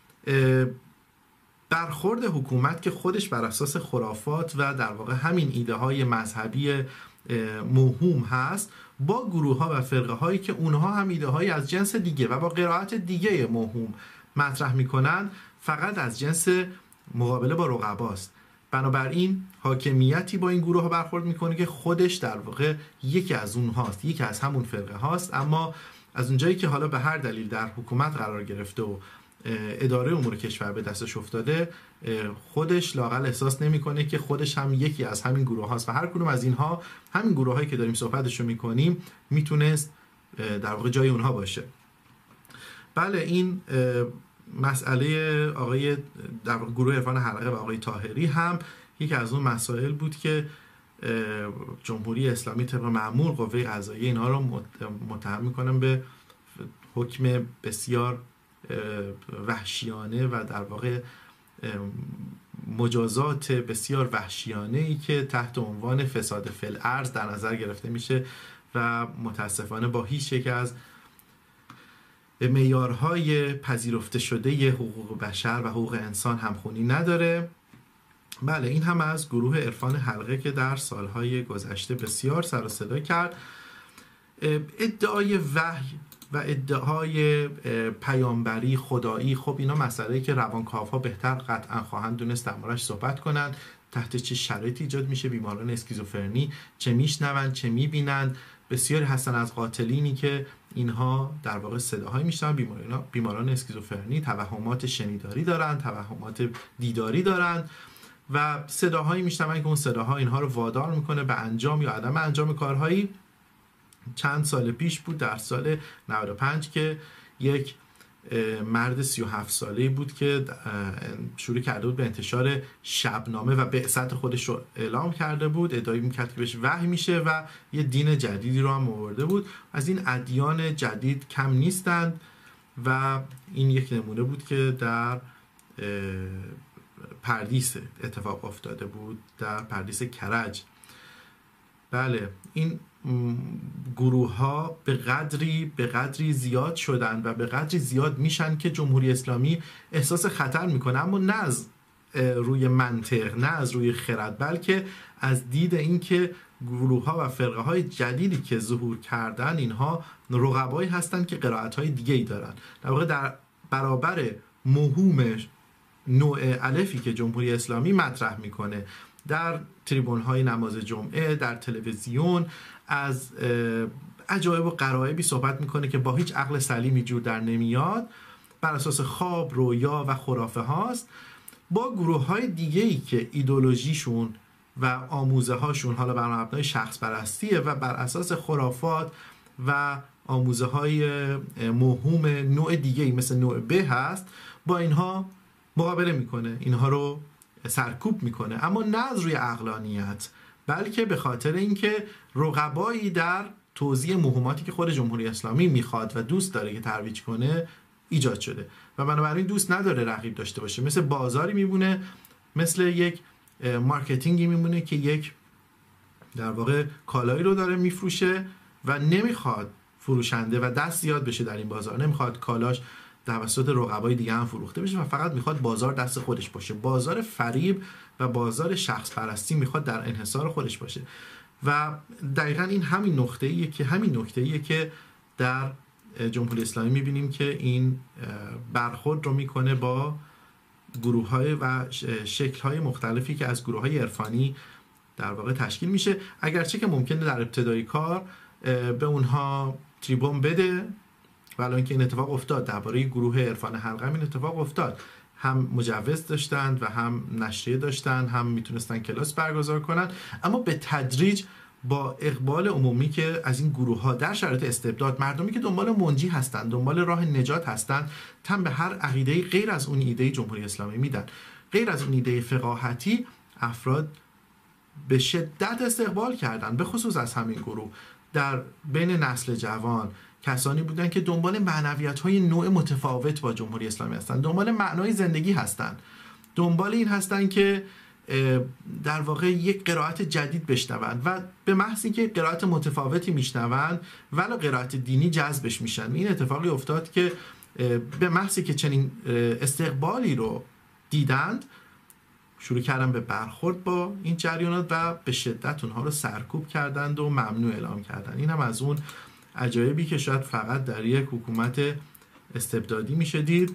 برخورد حکومت که خودش بر اساس خرافات و در واقع همین ایده های مذهبی موهوم هست با گروه ها و فرقه هایی که اونها هم ایده های از جنس دیگه و با قرائت دیگه موهوم مطرح میکنن فقط از جنس مقابله با رقباست. بنابراین حاکمیتی با این گروه ها برخورد میکنه که خودش در واقع یکی از اون هاست، یکی از همون فرقه هاست، اما از اونجایی که حالا به هر دلیل در حکومت قرار گرفته و اداره امور کشور به دستش افتاده خودش لااقل احساس نمیکنه که خودش هم یکی از همین گروه هاست و هر کدوم از اینها همین گروه هایی که داریم صحبتشو میکنیم میتونست در واقع جای اونها باشه. بله، این مسئله آقای در گروه عرفان حلقه و آقای طاهری هم یکی از اون مسائل بود که جمهوری اسلامی طبق معمول قوه قضاییه اینها رو متهم میکنن به حکم بسیار وحشیانه و در واقع مجازات بسیار وحشیانه ای که تحت عنوان فساد فی الارض در نظر گرفته میشه و متاسفانه با هیچ یک از معیارهای پذیرفته شده حقوق بشر و حقوق انسان همخوانی نداره. بله، این هم از گروه عرفان حلقه که در سالهای گذشته بسیار سر و صدا کرد. ادعای وحی و ادعای پیامبری خدایی، خب اینا مسئله که روانکاوها بهتر قطعا خواهند دونست در موردش صحبت کنند. تحت چه شرایطی ایجاد میشه؟ بیماران اسکیزوفرنی چه میشنوند، چه میبینند؟ بسیاری هستن از قاتلینی که اینها در واقع صداهایی میشنون. بیماران بیماران اسکیزوفرنی توهمات شنیداری دارند، توهمات دیداری دارند و صداهایی میشنون که اون صداها اینها رو وادار میکنه به انجام یا عدم انجام کارهایی. چند سال پیش بود، در سال نود و پنج، که یک مرد سی و هفت ساله‌ای بود که شروع کرده بود به انتشار شبنامه و بعثت خودش رو اعلام کرده بود. ادعایی میکرد که بهش وحی میشه و یه دین جدیدی رو هم آورده بود. از این ادیان جدید کم نیستند و این یک نمونه بود که در پردیس اتفاق افتاده بود، در پردیس کرج. بله، این گروه ها به قدری به قدری زیاد شدن و به قدری زیاد میشن که جمهوری اسلامی احساس خطر میکنه، اما نه از روی منطق، نه از روی خرد، بلکه از دید این که گروه ها و فرقه های جدیدی که ظهور کردن اینها رقبایی هستن که قرائت های دیگه ای دارن. در واقع در برابر موهوم نوع الفی که جمهوری اسلامی مطرح میکنه در تریبون های نماز جمعه، در تلویزیون، از عجایب و غرایبی صحبت میکنه که با هیچ عقل سلیمی جور در نمیاد، بر اساس خواب، رویا و خرافه هاست، با گروه های دیگه ای که ایدئولوژیشون و آموزه هاشون حالا بر مبنای شخص پرستیه و بر اساس خرافات و آموزه های موهوم نوع دیگه ای مثل نوع ب هست، با اینها مقابله میکنه، اینها رو سرکوب میکنه، اما نه از روی عقلانیت، بلکه به خاطر اینکه رقبایی در توزیع موهوماتی که خود جمهوری اسلامی میخواد و دوست داره که ترویج کنه ایجاد شده و بنابراین دوست نداره رقیب داشته باشه. مثل بازاری میمونه، مثل یک مارکتینگی میمونه که یک در واقع کالایی رو داره میفروشه و نمیخواد فروشنده و دست زیاد بشه در این بازار، نمیخواد کالاش توسط رقبای دیگه هم فروخته بشه و فقط میخواد بازار دست خودش باشه. بازار فریب و بازار شخص پرستی میخواد در انحصار خودش باشه و دقیقاً این همین نقطه‌ایه که همین نکته‌ایه که در جمهوری اسلامی میبینیم که این برخورد رو میکنه با گروه‌های و شکل‌های مختلفی که از گروه‌های عرفانی در واقع تشکیل میشه، اگرچه که ممکنه در ابتدای کار به اونها تریبون بده. ولی اینکه این اتفاق افتاد درباره گروه عرفان حلقه، این اتفاق افتاد، هم مجوز داشتند و هم نشریه داشتند، هم میتونستن کلاس برگزار کنن، اما به تدریج با اقبال عمومی که از این گروه ها در شرایط استبداد، مردمی که دنبال منجی هستند، دنبال راه نجات هستند، تن به هر عقیده غیر از اون ایده جمهوری اسلامی میدن، غیر از اون ایده فقاهتی، افراد به شدت استقبال کردن، به خصوص از همین گروه. در بین نسل جوان کسانی بودن که دنبال معنویت‌های نوع متفاوت با جمهوری اسلامی هستند، دنبال معنای زندگی هستند، دنبال این هستند که در واقع یک قرائت جدید بشنوند و به محض اینکه قرائت متفاوتی میشنوند ولی قرائت دینی جذبش میشن. این اتفاقی افتاد که به محض که چنین استقبالی رو دیدند، شروع کردن به برخورد با این جریانات و به شدت اونها رو سرکوب کردند و ممنوع اعلام کردند. این هم از اون عجایبی که شاید فقط در یک حکومت استبدادی میشه دید.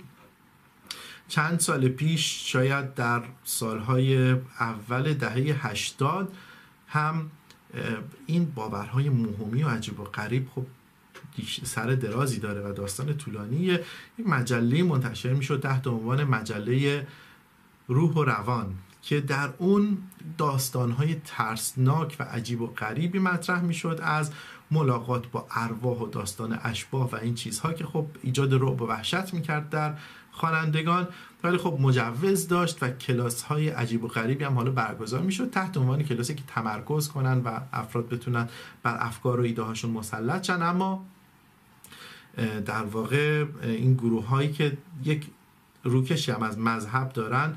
چند سال پیش، شاید در سالهای اول دهه هشتاد، هم این باورهای موهومی و عجیب و غریب خب سر درازی داره و داستان طولانیه. یک مجله منتشر میشد تحت عنوان مجله روح و روان که در اون داستانهای ترسناک و عجیب و غریبی مطرح میشد از ملاقات با ارواح و داستان اشباح و این چیزها که خب ایجاد رعب و وحشت میکرد در خوانندگان، ولی خب مجوز داشت و کلاس های عجیب و غریبی هم حالا برگزار میشد تحت عنوان کلاسی که تمرکز کنن و افراد بتونن بر افکار و ایده هاشون مسلط شن. اما در واقع این گروه هایی که یک روکشی هم از مذهب دارن،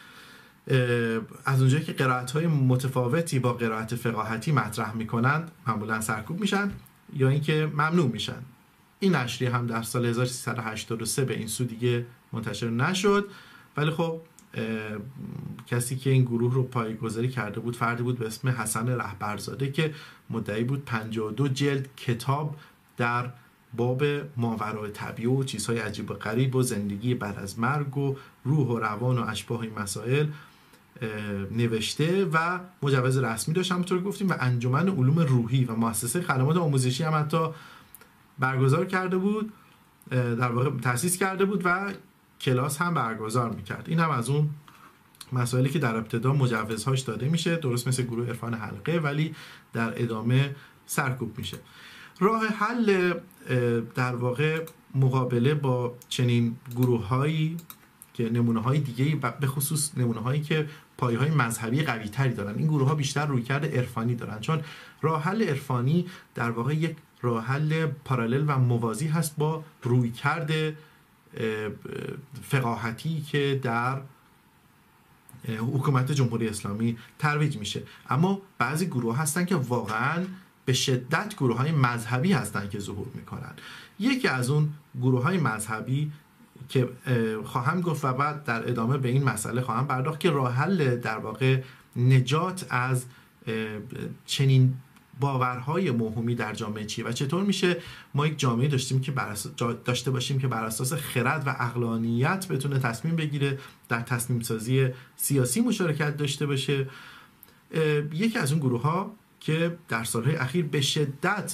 از اونجایی که قرائت های متفاوتی با قرائت فقاهتی مطرح میکنند معمولا سرکوب میشن یا اینکه ممنوع میشن. این نشریه هم در سال هزار و سیصد و هشتاد و سه به این سو دیگه منتشر نشد، ولی خب کسی که این گروه رو پایه‌گذاری کرده بود فردی بود به اسم حسن رهبرزاده که مدعی بود پنجاه و دو جلد کتاب در باب ماورای طبیعه و چیزهای عجیب و غریب و زندگی بعد از مرگ و روح و روان و اشباح این مسائل نوشته و مجوز رسمی داشت همونطور گفتیم، و انجمن علوم روحی و مؤسسه خدمات آموزشی هم حتی برگزار کرده بود، در واقع تأسیس کرده بود و کلاس هم برگزار میکرد. این هم از اون مسائلی که در ابتدا مجوزهاش داده میشه، درست مثل گروه عرفان حلقه، ولی در ادامه سرکوب میشه. راه حل در واقع مقابله با چنین گروه‌هایی که نمونه‌های دیگه‌ای به خصوص نمونه‌هایی که پایه‌های مذهبی قوی‌تری دارن، این گروه‌ها بیشتر رویکرد عرفانی دارن، چون راه حل عرفانی در واقع یک راه حل پارالل و موازی هست با رویکرد فقاهتی که در حکومت جمهوری اسلامی ترویج میشه. اما بعضی گروه هستن که واقعاً به شدت گروه های مذهبی هستن که ظهور میکنن. یکی از اون گروه های مذهبی که خواهم گفت و بعد در ادامه به این مسئله خواهم پرداخت که راه حل در واقع نجات از چنین باورهای موهومی در جامعه چیه و چطور میشه ما یک جامعه داشتیم که بر داشته باشیم که بر اساس خرد و عقلانیت بتونه تصمیم بگیره، در تصمیم سازی سیاسی مشارکت داشته باشه. یکی از اون گروه ها که در سالهای اخیر به شدت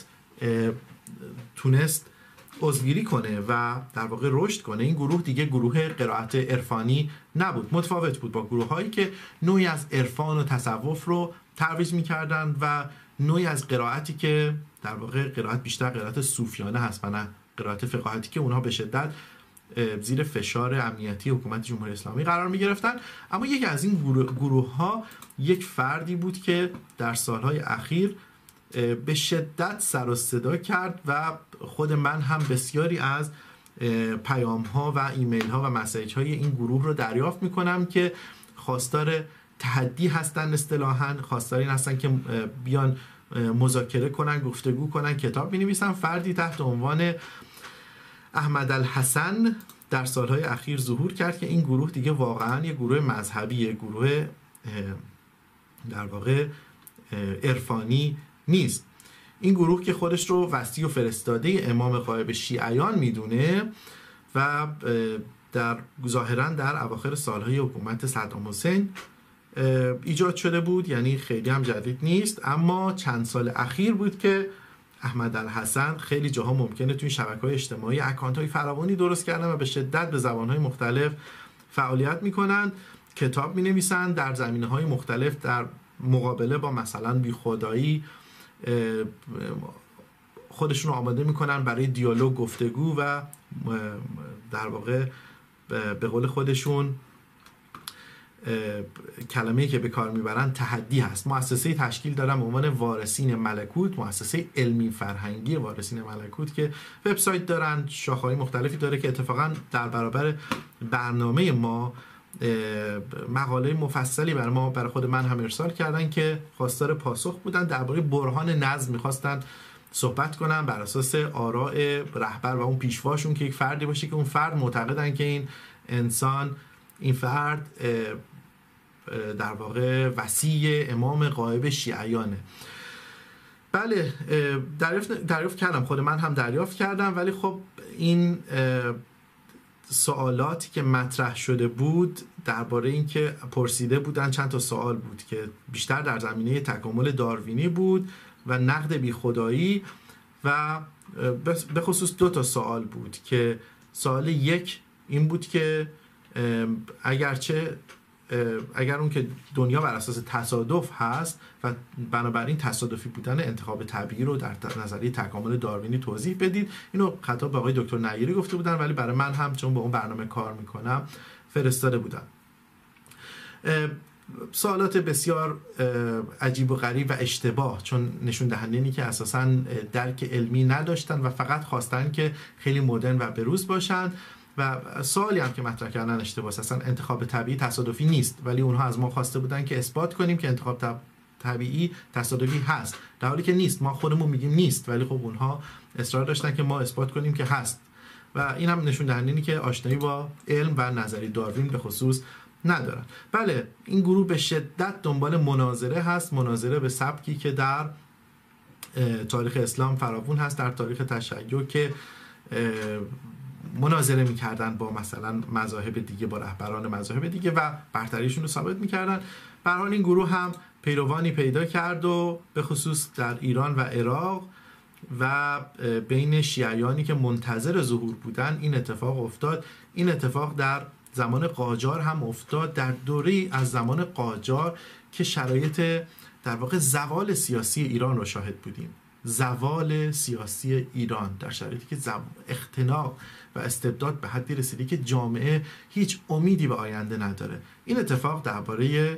تونست عضوگیری کنه و در واقع رشد کنه، این گروه دیگه گروه قرائت عرفانی نبود، متفاوت بود با گروه هایی که نوعی از عرفان و تصوف رو ترویج میکردن و نوعی از قرائتی که در واقع قرائت بیشتر قرائت صوفیانه هست و نه قرائت فقاهتی که اونها به شدت زیر فشار امنیتی حکومت جمهوری اسلامی قرار می گرفتن. اما یکی از این گروه ها یک فردی بود که در سالهای اخیر به شدت سر و صدا کرد و خود من هم بسیاری از پیام ها و ایمیل ها و مسیج های این گروه رو دریافت می کنم که خواستار تحدی هستن، اصطلاحاً خواستار این هستن که بیان مذاکره کنن، گفتگو کنن، کتاب می نویسن. فردی تحت عنوان احمد الحسن در سالهای اخیر ظهور کرد که این گروه دیگه واقعاً یه گروه مذهبی، گروه در واقع عرفانی نیست. این گروه که خودش رو وصی و فرستاده امام غایب شیعیان میدونه و در ظاهراً در اواخر سالهای حکومت صدام حسین ایجاد شده بود، یعنی خیلی هم جدید نیست. اما چند سال اخیر بود که احمد الحسن خیلی جاها ممکنه توی شبکه‌های اجتماعی اکانت‌های فراوانی درست کردن و به شدت به زبان‌های مختلف فعالیت می‌کنن، کتاب می‌نویسن در زمینه‌های مختلف در مقابله با مثلا بیخدایی، خودشون رو آماده می‌کنن برای دیالوگ، گفتگو و در واقع به قول خودشون کلمه‌ای که به کار میبرن تحدی هست. مؤسسه تشکیل دارن به عنوان وارثین ملکوت، مؤسسه علمی فرهنگی وارثین ملکوت که وبسایت دارن، شاخه‌های مختلفی داره که اتفاقا در برابر برنامه ما مقاله مفصلی برای ما، برای خود من هم ارسال کردن که خواستار پاسخ بودن، درباره برهان نظم میخواستن صحبت کنن بر اساس آراء رهبر و اون پیشواشون که یک فردی باشه که اون فرد معتقدن که این انسان، این فرد در واقع وصی امام غایب شیعیانه. بله دریافت, دریافت کردم، خود من هم دریافت کردم، ولی خب این سوالاتی که مطرح شده بود درباره این که پرسیده بودن، چند تا سوال بود که بیشتر در زمینه تکامل داروینی بود و نقد بی خدایی و به خصوص دو تا سوال بود که سوال یک این بود که اگرچه اگر اون که دنیا بر اساس تصادف هست و بنابراین تصادفی بودن انتخاب طبیعی رو در نظریه تکامل داروینی توضیح بدید. اینو خطاب به آقای دکتر نیری گفته بودن، ولی برای من هم چون با اون برنامه کار میکنم فرستاده بودن. سوالات بسیار عجیب و غریب و اشتباه، چون نشون دهنده اینه که اساساً درک علمی نداشتن و فقط خواستن که خیلی مدرن و بروز باشن. و سوالی هم که مطرح کردن اشتباه است. اصلا انتخاب طبیعی تصادفی نیست، ولی اونها از ما خواسته بودن که اثبات کنیم که انتخاب طبیعی تصادفی هست، در حالی که نیست. ما خودمون میگیم نیست، ولی خب اونها اصرار داشتن که ما اثبات کنیم که هست. و این هم نشون دهنده اینه که آشنایی با علم و نظریه داروین به خصوص ندارن. بله، این گروه به شدت دنبال مناظره هست، مناظره به سبکی که در تاریخ اسلام فراوون هست، در تاریخ تشیع که مناظره میکردن با مثلا مذاهب دیگه، با رهبران مذاهب دیگه و برتریشون رو ثابت میکردن. به هر حال این گروه هم پیروانی پیدا کرد و به خصوص در ایران و عراق و بین شیعیانی که منتظر ظهور بودن این اتفاق افتاد. این اتفاق در زمان قاجار هم افتاد، در دوری از زمان قاجار که شرایط در واقع زوال سیاسی ایران رو شاهد بودیم. زوال سیاسی ایران در شرایطی که اختناق و استبداد به حدی رسیدی که جامعه هیچ امیدی به آینده نداره. این اتفاق درباره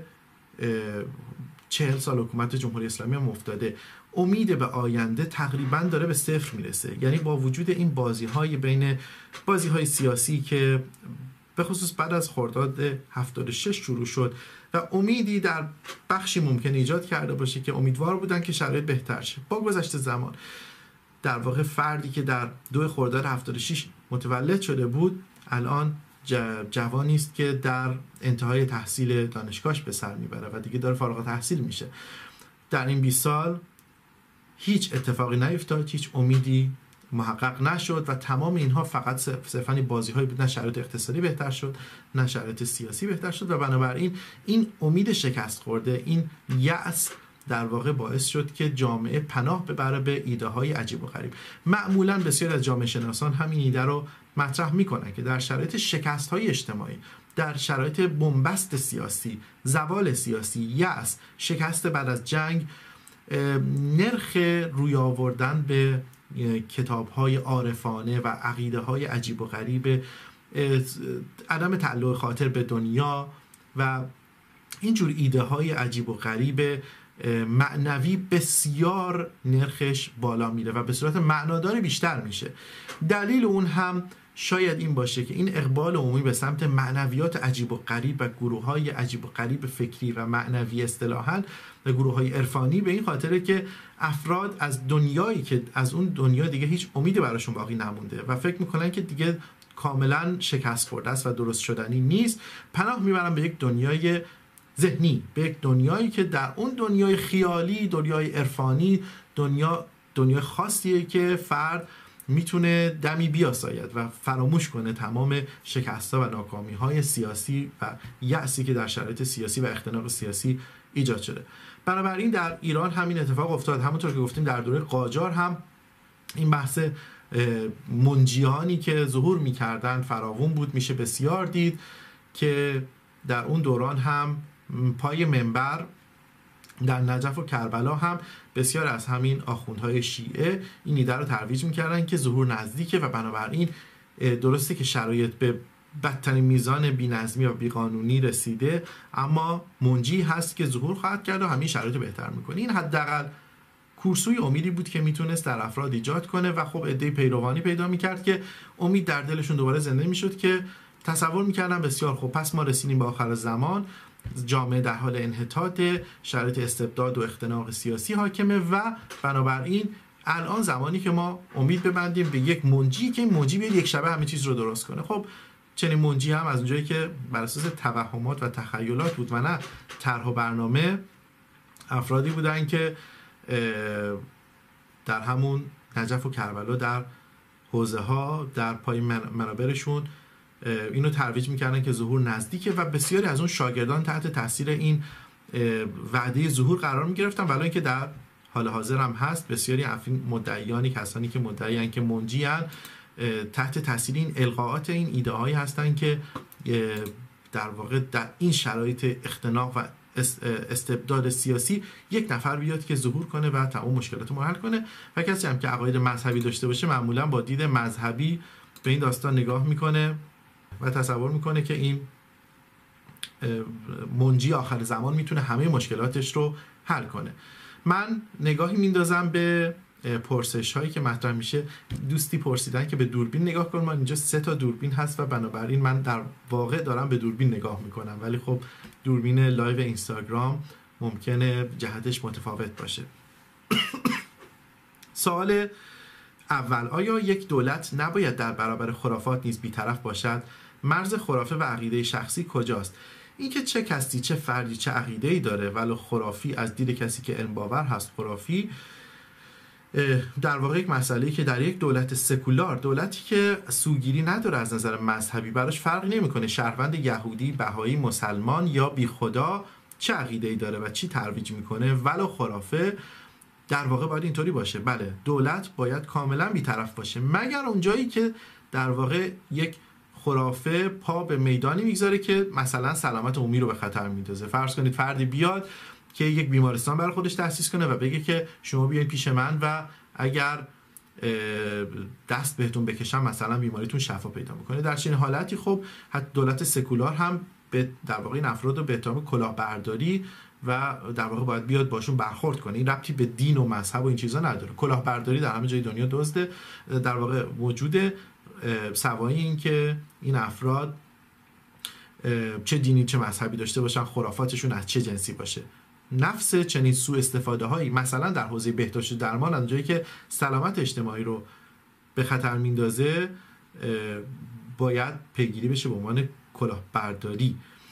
چهل سال حکومت جمهوری اسلامی هم افتاده. امید به آینده تقریبا داره به صفر میرسه. یعنی با وجود این بازی‌های بین بازی‌های سیاسی که به خصوص بعد از خرداد هفتاد و شش شروع شد و امیدی در بخشی ممکن ایجاد کرده باشه که امیدوار بودن که شرایط بهتر شه، با گذشت زمان در واقع فردی که در دو خرداد هفتاد و شش متولد شده بود الان جوانی است که در انتهای تحصیل دانشگاهش به سر میبره و دیگه داره فارغ التحصیل میشه. در این بیست سال هیچ اتفاقی نیفتاد، هیچ امیدی محقق نشد و تمام اینها فقط صرفاً بازی‌هایی بود. نه شرایط اقتصادی بهتر شد، نه شرایط سیاسی بهتر شد و بنابراین این امید شکست خورده، این یأس در واقع باعث شد که جامعه پناه ببره به ایده‌های عجیب و غریب. معمولاً بسیاری از جامعه شناسان همین ایده رو مطرح می‌کنن که در شرایط شکست‌های اجتماعی، در شرایط بنبست سیاسی، زوال سیاسی، یأس، شکست بعد از جنگ، نرخ روی آوردن به کتاب‌های عارفانه و عقیده‌های عجیب و غریب، عدم تعلق خاطر به دنیا و اینجور ایده‌های عجیب و غریب معنوی بسیار نرخش بالا میره و به صورت معنادار بیشتر میشه. دلیل اون هم شاید این باشه که این اقبال عمومی به سمت معنویات عجیب و غریب و گروه‌های عجیب و غریب فکری و معنوی اصطلاحاً و گروه‌های عرفانی به این خاطره که افراد از دنیایی که از اون دنیا دیگه هیچ امیدی براشون باقی نمونده و فکر میکنن که دیگه کاملا شکست خورده است و درست شدنی نیست، پناه میبرن به یک دنیای ذهنی، به یک دنیایی که در اون دنیای خیالی، دنیای عرفانی، دنیا دنیای خاصیه که فرد میتونه دمی بیاساید و فراموش کنه تمام شکست‌ها و ناکامی‌های سیاسی و یأسی که در شرایط سیاسی و اختناق سیاسی ایجاد شده. بنابراین در ایران همین اتفاق افتاد. همونطور که گفتیم در دوره قاجار هم این بحث منجیانی که ظهور می‌کردن فراوون بود. میشه بسیار دید که در اون دوران هم پای منبر در نجف و کربلا هم بسیار از همین آخوندهای شیعه این ایده رو ترویج میکردن که ظهور نزدیکه و بنابراین درسته که شرایط به بدترین میزان بی‌نظمی و بیقانونی رسیده، اما منجی هست که ظهور خواهد کرد و همین شرایط بهتر میکنه. این حداقل کورسوی امیدی بود که میتونست در افراد ایجاد کنه و خب عده پیروانی پیدا میکرد که امید در دلشون دوباره زنده میشد که تصور میکردن بسیار خب پس ما رسیدیم به آخر زمان، جامعه در حال انحطاط، شرایط استبداد و اختناق سیاسی حاکمه و بنابراین الان زمانی که ما امید ببندیم به یک منجی که منجی بیاد یک شبه همه چیز رو درست کنه. خب چنین منجی هم از اونجایی که بر اساس توهمات و تخیلات بود و نه طرح و برنامه، افرادی بودن که در همون نجف و کربلا در حوزه ها در پای منابرشون اینو ترویج میکردن که ظهور نزدیکه و بسیاری از اون شاگردان تحت تاثیر این وعده ظهور قرار میگرفتن، ولی اینکه در حال حاضر هم هست بسیاری از این مدعیانی، کسانی که مدعیان که منجیان، تحت تاثیر این القاءات این ایده هایی هستن که در واقع در این شرایط اختناق و استبداد سیاسی یک نفر بیاد که ظهور کنه و تمام مشکلات رو حل کنه. و کسی هم که عقاید مذهبی داشته باشه معمولا با دید مذهبی به این داستان نگاه میکنه و تصور میکنه که این منجی آخر زمان میتونه همه مشکلاتش رو حل کنه. من نگاهی میندازم به پرسش هایی که مطرح میشه. دوستی پرسیدن که به دوربین نگاه کن. من اینجا سه تا دوربین هست و بنابراین من در واقع دارم به دوربین نگاه میکنم، ولی خب دوربین لایو اینستاگرام ممکنه جهتش متفاوت باشه. سوال اول: آیا یک دولت نباید در برابر خرافات نیز بی‌طرف باشد؟ مرز خرافه و عقیده شخصی کجاست؟ اینکه چه کسی، چه فردی، چه عقیده‌ای داره ولو خرافی از دید کسی که علم باور هست خرافی، در واقع یک مسئله‌ای که در یک دولت سکولار، دولتی که سوگیری نداره از نظر مذهبی، براش فرقی نمی‌کنه شهروند یهودی، بهایی، مسلمان یا بی خدا چه عقیده‌ای داره و چی ترویج میکنه ولو خرافه، در واقع باید اینطوری باشه. بله، دولت باید کاملا بی‌طرف باشه، مگر اونجایی که در واقع یک خرافه پا به میدانی میگذاره که مثلا سلامت عمومی رو به خطر میندازه. فرض کنید فردی بیاد که یک بیمارستان برای خودش تأسیس کنه و بگه که شما بیاین پیش من و اگر دست بهتون بکشم مثلا بیماریتون شفا پیدا میکنه. در چنین حالتی خب حتی دولت سکولار هم به در واقع این افراد رو به اتهام کلاهبرداری و در واقع باید بیاد باشون برخورد کنه. این ربطی به دین و مذهب و این چیزا نداره. کلاهبرداری در همه جای دنیا دزده. در واقع وجود سوای این که این افراد چه دینی چه مذهبی داشته باشن، خرافاتشون از چه جنسی باشه، نفس چنین سوء استفاده هایی مثلا در حوزه بهداشت و درمان از جایی که سلامت اجتماعی رو به خطر میندازه باید پیگیری بشه به عنوان کلاهبرداری.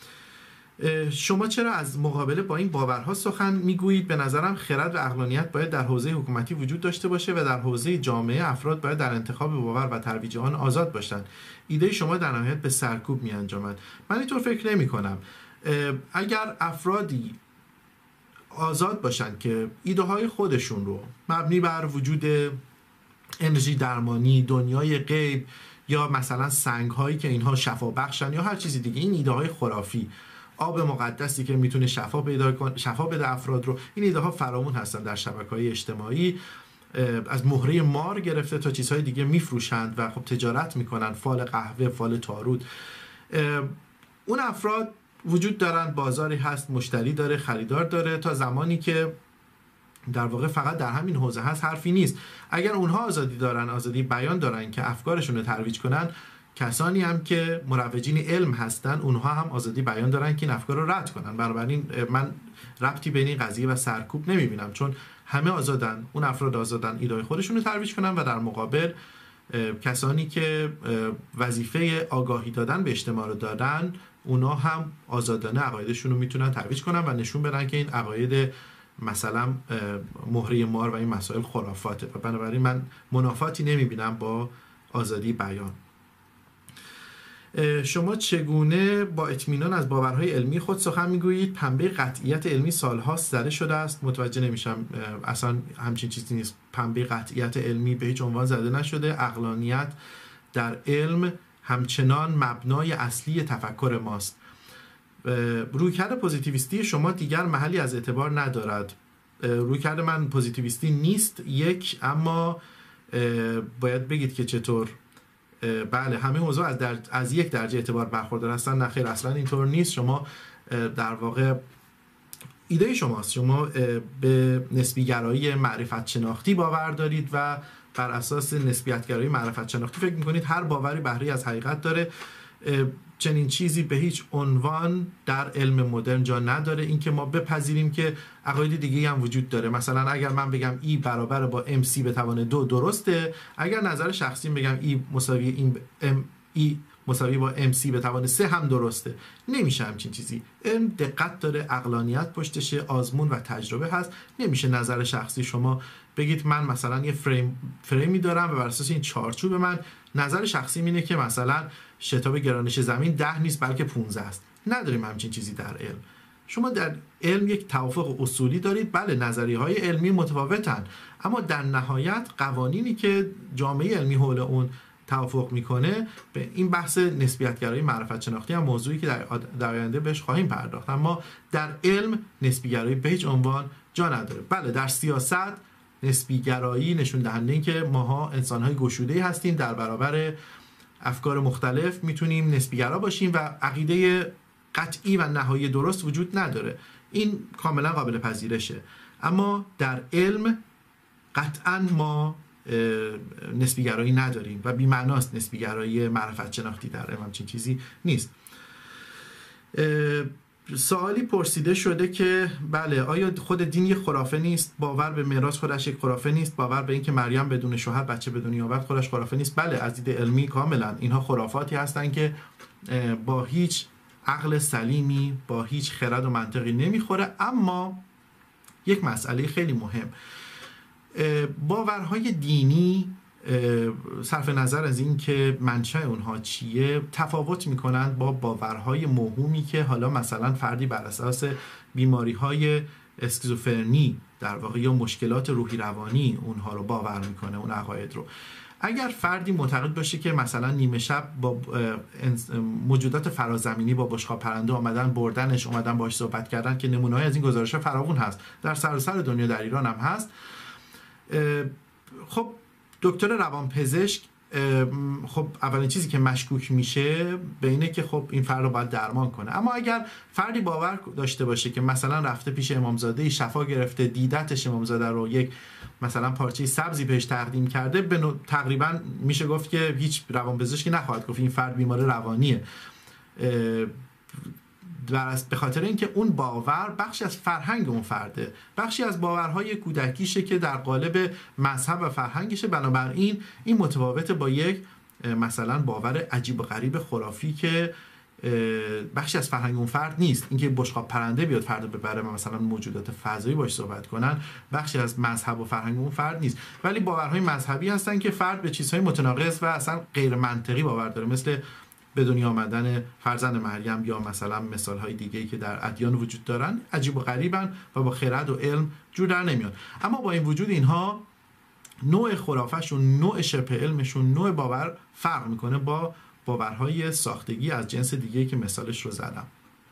شما چرا از مقابله با این باورها سخن میگویید؟ به نظرم خرد و عقلانیت باید در حوزه حکومتی وجود داشته باشه و در حوزه جامعه افراد باید در انتخاب باور و ترویج آن آزاد باشند. ایده شما در نهایت به سرکوب می انجامد. من اینطور فکر نمی کنم. اگر افرادی آزاد باشند که ایده های خودشون رو مبنی بر وجود انرژی درمانی، دنیای غیب یا مثلا سنگ هایی که اینها شفا بخشن یا هر چیزی دیگه، این ایده های خرافی، آب مقدسی که میتونه شفا پیدا کنه، شفا بده افراد رو، این ایده ها فراوون هستن در شبکه‌های اجتماعی. از مهره مار گرفته تا چیزهای دیگه میفروشند و خب تجارت میکنن، فال قهوه، فال تارود. اون افراد وجود دارن، بازاری هست، مشتری داره، خریدار داره. تا زمانی که در واقع فقط در همین حوزه هست حرفی نیست. اگر اونها آزادی دارن، آزادی بیان دارن که افکارشون رو ترویج کنن، کسانی هم که مروجین علم هستن اونها هم آزادی بیان دارن که این افکار رو رد کنن. بنابراین من ربطی بین این قضیه و سرکوب نمیبینم، چون همه آزادن، اون افراد آزادن ایده خودشون رو ترویج کنن و در مقابل کسانی که وظیفه آگاهی دادن به اجتماع رو دادن اونا هم آزادانه عقایدشون رو میتونن ترویج کنن و نشون بدن که این عقاید مثلا مهره مار و این مسائل خرافاته و بنابراین من منافاتی نمیبینم با آزادی بیان. شما چگونه با اطمینان از باورهای علمی خود سخن میگویید؟ پنبه قطعیت علمی سالهاست زده شده است. متوجه نمیشم، اصلا همچین چیزی نیست. پنبه قطعیت علمی به هیچ عنوان زده نشده. عقلانیت در علم همچنان مبنای اصلی تفکر ماست. رویکرد پوزیتیویستی شما دیگر محلی از اعتبار ندارد. رویکرد من پوزیتیویستی نیست یک، اما باید بگید که چطور. بله، همه موضوع از, در... از یک درجه اعتبار برخوردار هستن. نه خیر، اصلا اینطور نیست. شما در واقع ایده شماست. شما به نسبیگرایی معرفت شناختی باور دارید و بر اساس نسبیت گرایی معرفت شناختی فکر میکنید هر باوری بهره از حقیقت داره. چنین چیزی به هیچ عنوان در علم مدرن جا نداره. اینکه ما بپذیریم که عقاید دیگه هم وجود داره. مثلا اگر من بگم ای برابر با ام سی به توان دو درسته، اگر نظر شخصیم بگم ای مساوی این ام ای مساوی با ام سی به توان سه هم درسته. نمیشه همچین چیزی. علم دقت داره، عقلانیت پشتشه، آزمون و تجربه هست. نمیشه نظر شخصی شما بگید من مثلا یه فریم فریمی دارم و بر اساس این چارچوب من نظر شخصی اینه که مثلا شتاب گرانش زمین ده نیست بلکه پانزده است. نداریم همچین چیزی در علم. شما در علم یک توافق اصولی دارید. بله، نظریه های علمی متفاوتن، اما در نهایت قوانینی که جامعه علمی حول اون توافق میکنه. به این بحث نسبیت‌گرایی معرفت شناختی هم موضوعی که در در آینده بهش خواهیم پرداخت، اما در علم نسبی‌گرایی به هیچ عنوان جا نداره. بله در سیاست نسبی‌گرایی نشون دهنده این که ماها انسان‌های گشوده‌ای هستیم، در برابر افکار مختلف میتونیم نسبی‌گرا باشیم و عقیده قطعی و نهایی درست وجود نداره. این کاملا قابل پذیرشه. اما در علم قطعا ما نسبی‌گرایی نداریم و بی‌معناست نسبی‌گرایی معرفت شناختی در علم، همچین چیزی نیست. سوالی پرسیده شده که بله آیا خود دین یک خرافه نیست؟ باور به میراث خودش یک خرافه نیست؟ باور به این که مریم بدون شوهر بچه به دنیا آورد خودش خرافه نیست؟ بله از دید علمی کاملا اینها خرافاتی هستن که با هیچ عقل سلیمی، با هیچ خرد و منطقی نمیخوره. اما یک مسئله خیلی مهم، باورهای دینی صرف نظر از این که منشأ اونها چیه تفاوت میکنند با باورهای موهومی که حالا مثلا فردی بر اساس بیماریهای اسکیزوفرنی در واقع یا مشکلات روحی روانی اونها رو باور میکنه، اون عقاید رو. اگر فردی معتقد باشه که مثلا نیمه شب با موجودات فرازمینی با بشقاب پرنده اومدن بردنش، اومدن باهاش صحبت کردن که نمونه‌ای از این گزارش‌ها فراوون هست در سراسر دنیا، در ایران هم هست، خب دکتر روانپزشک خب اولین چیزی که مشکوک میشه به اینه که خب این فرد رو باید درمان کنه. اما اگر فردی باور داشته باشه که مثلا رفته پیش امامزاده شفا گرفته، دیدتش امامزاده رو یک مثلا پارچه سبزی بهش تقدیم کرده، به نوع تقریبا میشه گفت که هیچ روانپزشکی نخواهد گفت این فرد بیمار روانیه، به خاطر اینکه اون باور بخشی از فرهنگ اون فرده، بخشی از باورهای کودکیشه که در قالب مذهب و فرهنگشه. بنابراین این متفاوته با یک مثلا باور عجیب و غریب خرافی که بخشی از فرهنگ اون فرد نیست. اینکه بشقاب پرنده بیاد فرد ببره و مثلا موجودات فضایی باش صحبت کنن بخشی از مذهب و فرهنگ اون فرد نیست، ولی باورهای مذهبی هستن که فرد به چیزهای متناقض و اصلا غیر منطقی باور داره، مثل به دنیا آمدن فرزند مریم یا مثلا مثالهای دیگه‌ای که در ادیان وجود دارن، عجیب و غریبن و با خرد و علم جور در نمیاد. اما با این وجود اینها نوع خرافه‌شون، نوع شبه علمشون، نوع باور فرق میکنه با باورهای ساختگی از جنس دیگه‌ای که مثالش رو زدم.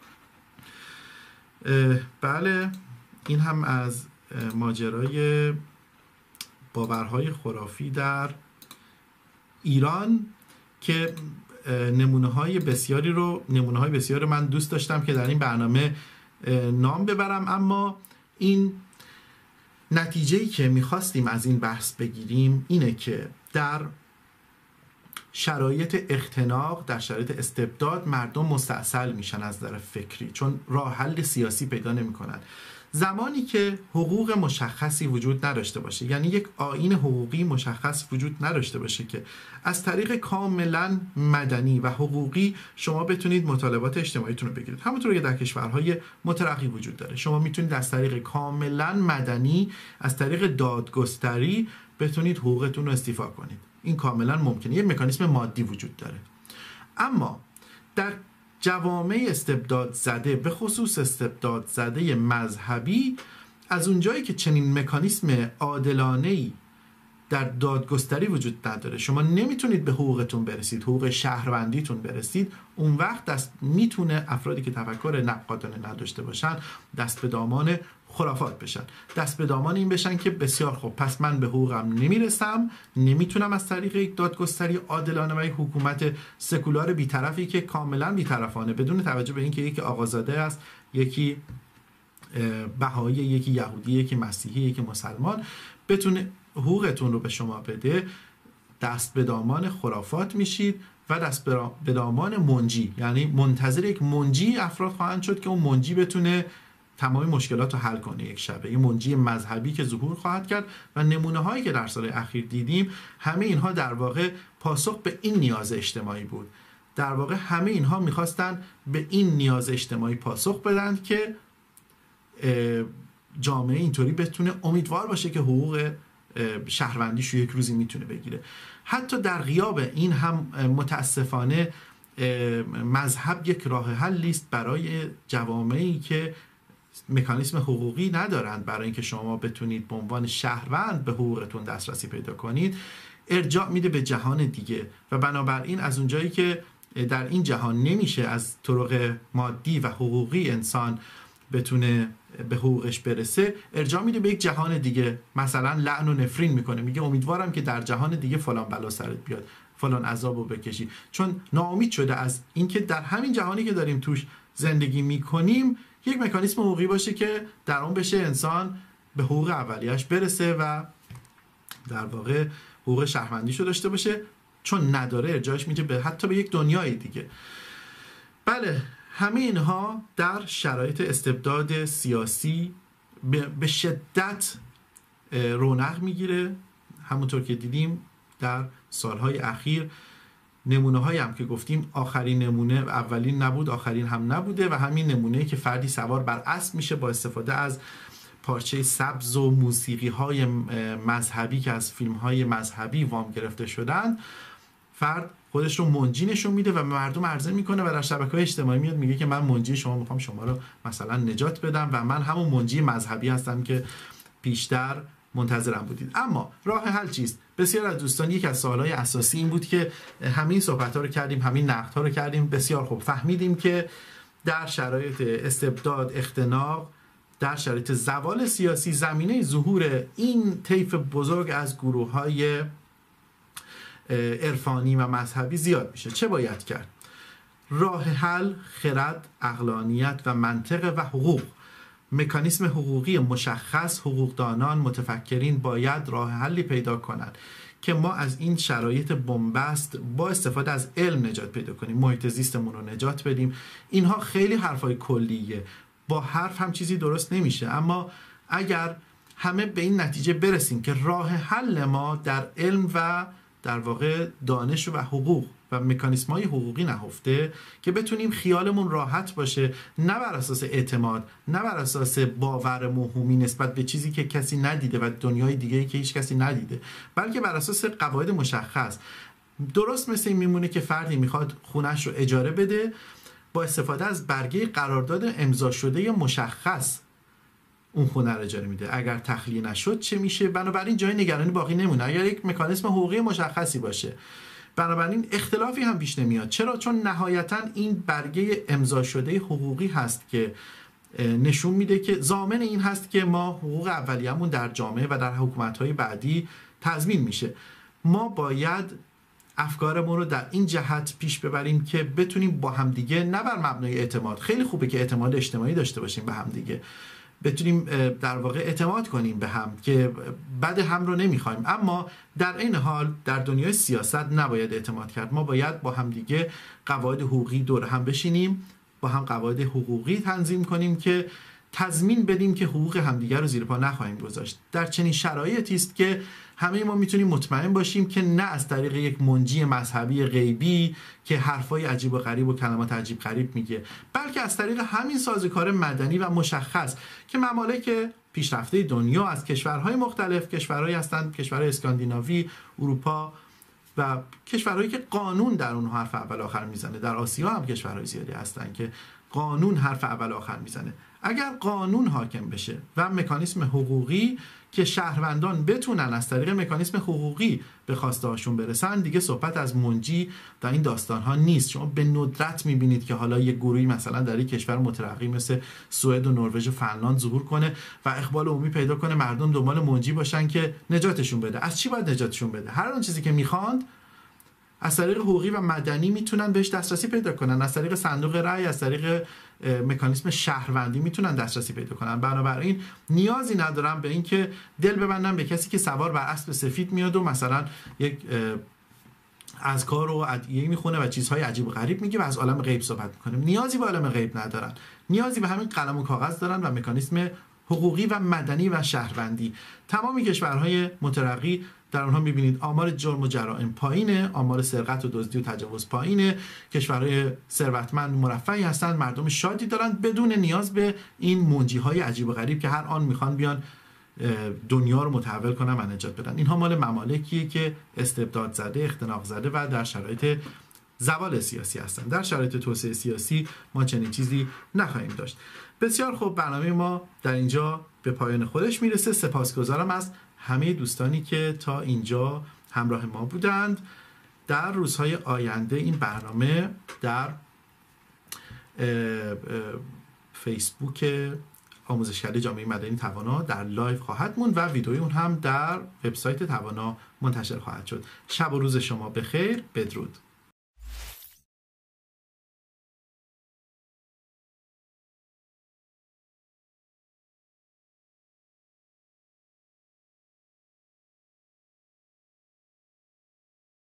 بله این هم از ماجرای باورهای خرافی در ایران که نمونه های بسیاری رو نمونه های بسیاری من دوست داشتم که در این برنامه نام ببرم، اما این نتیجه‌ای که میخواستیم از این بحث بگیریم اینه که در شرایط اختناق، در شرایط استبداد مردم مستعسل میشن از نظر فکری، چون راه حل سیاسی پیدا نمیکنن. زمانی که حقوق مشخصی وجود نداشته باشه، یعنی یک آیین حقوقی مشخص وجود نداشته باشه که از طریق کاملا مدنی و حقوقی شما بتونید مطالبات اجتماعیتون رو بگیرید، همونطور که در کشورهای مترقی وجود داره، شما میتونید از طریق کاملا مدنی، از طریق دادگستری بتونید حقوقتون رو استیفا کنید. این کاملا ممکنه، یه مکانیزم مادی وجود داره. اما در جوامع استبداد زده، به خصوص استبداد زده مذهبی، از اونجایی که چنین مکانیزم عادلانه‌ای در دادگستری وجود نداره، شما نمیتونید به حقوقتون برسید، حقوق شهروندیتون برسید، اون وقت دست میتونه افرادی که تفکر نقادانه نداشته باشن دست به دامان خرافات بشن، دست به دامان این بشن که بسیار خوب پس من به حقوقم نمیرسم، نمیتونم از طریق یک دادگستری عادلانه و یک حکومت سکولار بی‌طرفی که کاملا بی‌طرفانه بدون توجه به اینکه یکی آقازاده است، یکی بهایی، یکی یهودی، یکی مسیحی، یکی مسلمان، بتونه حقوقتون رو به شما بده، دست به دامان خرافات میشید و دست به دامان منجی، یعنی منتظر یک منجی افراد خواهند شد که اون منجی بتونه تمام مشکلات رو حل کنه یک شبه. این منجی مذهبی که ظهور خواهد کرد و نمونه هایی که در سال اخیر دیدیم همه اینها در واقع پاسخ به این نیاز اجتماعی بود. در واقع همه اینها میخواستن به این نیاز اجتماعی پاسخ بدن که جامعه اینطوری بتونه امیدوار باشه که حقوق شهروندیشو یک روزی میتونه بگیره. حتی در غیاب این هم متاسفانه مذهب یک راه حلی است برای جوامعی که مکانیزم حقوقی ندارند برای اینکه شما بتونید به عنوان شهروند به حقوقتون دسترسی پیدا کنید. ارجاع میده به جهان دیگه و بنابراین از اونجایی که در این جهان نمیشه از طرق مادی و حقوقی انسان بتونه به حقوقش برسه، ارجاع میده به یک جهان دیگه، مثلا لعن و نفرین میکنه، میگه امیدوارم که در جهان دیگه فلان بلا سرت بیاد، فلان عذابو بکشی، چون ناامید شده از اینکه در همین جهانی که داریم توش زندگی میکنیم یک مکانیسم حقوقی باشه که در اون بشه انسان به حقوق اولیه‌اش برسه و در واقع حقوق شهروندیشو داشته باشه، چون نداره ارجاعش میده به حتی به یک دنیای دیگه. بله، همه اینها در شرایط استبداد سیاسی به شدت رونق میگیره. همونطور که دیدیم در سالهای اخیر نمونه هایی هم که گفتیم، آخرین نمونه اولین نبود، آخرین هم نبوده و همین نمونه که فردی سوار بر اسب میشه با استفاده از پارچه سبز و موسیقی های مذهبی که از فیلم های مذهبی وام گرفته شدن، فرد خودش رو منجی نشون میده و به مردم عرضه میکنه و در شبکه‌های اجتماعی میاد میگه که من منجی شما، میخوام شما رو مثلا نجات بدم و من همون منجی مذهبی هستم که پیشتر منتظرم بودید. اما راه حل چیست؟ بسیار از دوستان یک از سوالهای اساسی این بود که همین صحبت‌ها رو کردیم، همین نقدها رو کردیم، بسیار خوب فهمیدیم که در شرایط استبداد، اختناق، در شرایط زوال سیاسی، زمینه ظهور این طیف بزرگ از گروه‌های عرفانی و مذهبی زیاد میشه. چه باید کرد؟ راه حل خرد، عقلانیت و منطق و حقوق، مکانیسم حقوقی مشخص. حقوقدانان، متفکرین باید راه حلی پیدا کنند که ما از این شرایط بنبست با استفاده از علم نجات پیدا کنیم، محیط زیستمون رو نجات بدیم. اینها خیلی حرفای کلیه، با حرف هم چیزی درست نمیشه، اما اگر همه به این نتیجه برسیم که راه حل ما در علم و در واقع دانش و حقوق و مکانیسم‌های حقوقی نهفته، که بتونیم خیالمون راحت باشه، نه بر اساس اعتماد، نه بر اساس باور موهومی نسبت به چیزی که کسی ندیده و دنیای دیگه‌ای که هیچ کسی ندیده، بلکه بر اساس قواعد مشخص. درست مثل این میمونه که فردی میخواد خونش رو اجاره بده، با استفاده از برگه قرارداد امضا شده مشخص اون خونه رو اجاره میده. اگر تخلیه نشد چه میشه؟ بنابراین جای نگرانی باقی نمونه اگر یک مکانیسم حقوقی مشخصی باشه. بنابراین اختلافی هم پیش نمیاد. چرا؟ چون نهایتا این برگه امضا شده حقوقی هست که نشون میده که ضامن این هست که ما حقوق اولیه‌مون در جامعه و در حکومت‌های بعدی تضمین میشه. ما باید افکارمون رو در این جهت پیش ببریم که بتونیم با همدیگه، نه بر مبنای اعتماد، خیلی خوبه که اعتماد اجتماعی داشته باشیم به همدیگه، بتونیم در واقع اعتماد کنیم به هم که بد هم رو نمیخوایم، اما در این حال در دنیای سیاست نباید اعتماد کرد. ما باید با هم دیگه قواعد حقوقی دور هم بشینیم، با هم قواعد حقوقی تنظیم کنیم که تضمین بدیم که حقوق همدیگر رو زیر پا نخواهیم گذاشت. در چنین شرایطی است که همه ما میتونیم مطمئن باشیم که نه از طریق یک منجی مذهبی غیبی که حرفای عجیب و غریب و کلمات عجیب غریب میگه، بلکه از طریق همین سازوکار مدنی و مشخص که ممالک پیشرفته دنیا از کشورهای مختلف، کشورهایی هستند، کشورهای اسکاندیناوی، اروپا و کشورهایی که قانون در اون حرف اول آخر میزنه. در آسیا هم کشورهای زیادی هستند که قانون حرف اول آخر میزنه. اگر قانون حاکم بشه و مکانیسم حقوقی که شهروندان بتونن از طریق مکانیسم حقوقی به خواسته هاشون برسن، دیگه صحبت از منجی در این داستان ها نیست. شما به ندرت میبینید که حالا یک گروهی مثلا در یک کشور مترقی مثل سوئد و نروژ و فنلاند ظهور کنه و اقبال عمومی پیدا کنه، مردم دنبال منجی باشن که نجاتشون بده. از چی باید نجاتشون بده؟ هر اون چیزی که میخواند از طریق حقوقی و مدنی میتونن بهش دسترسی پیدا کنن، از طریق صندوق رأی، از طریق مکانیسم شهروندی میتونن دسترسی پیدا کنن. بنابراین نیازی ندارم به این که دل ببندم به کسی که سوار بر اسب سفید میاد و مثلا یک اذکار و ادعیه میخونه و چیزهای عجیب و غریب میگه و از عالم غیب صحبت میکنه. نیازی به عالم غیب ندارن، نیازی به همین قلم و کاغذ دارن و مکانیسم حقوقی و مدنی و شهروندی. تمامی کشورهای مترقی در اونها میبینید آمار جرم و جرائم پایینه، آمار سرقت و دزدی و تجاوز پایینه، کشورهای ثروتمند مرفهی هستند، مردم شادی دارن بدون نیاز به این منجیهای عجیب و غریب که هر آن میخوان بیان دنیا رو متحول کنن و نجات بدن. اینها مال ممالکیه که استبداد زده، اختناق زده و در شرایط زوال سیاسی هستن. در شرایط توسعه سیاسی ما چنین چیزی نخواهیم داشت. بسیار خوب، برنامه ما در اینجا به پایان خودش میرسه. سپاسگزارم از همه دوستانی که تا اینجا همراه ما بودند. در روزهای آینده این برنامه در فیسبوک آموزشکده جامعه مدنی توانا در لایو خواهد موند و ویدئوی اون هم در وبسایت توانا منتشر خواهد شد. شب و روز شما بخیر. بدرود.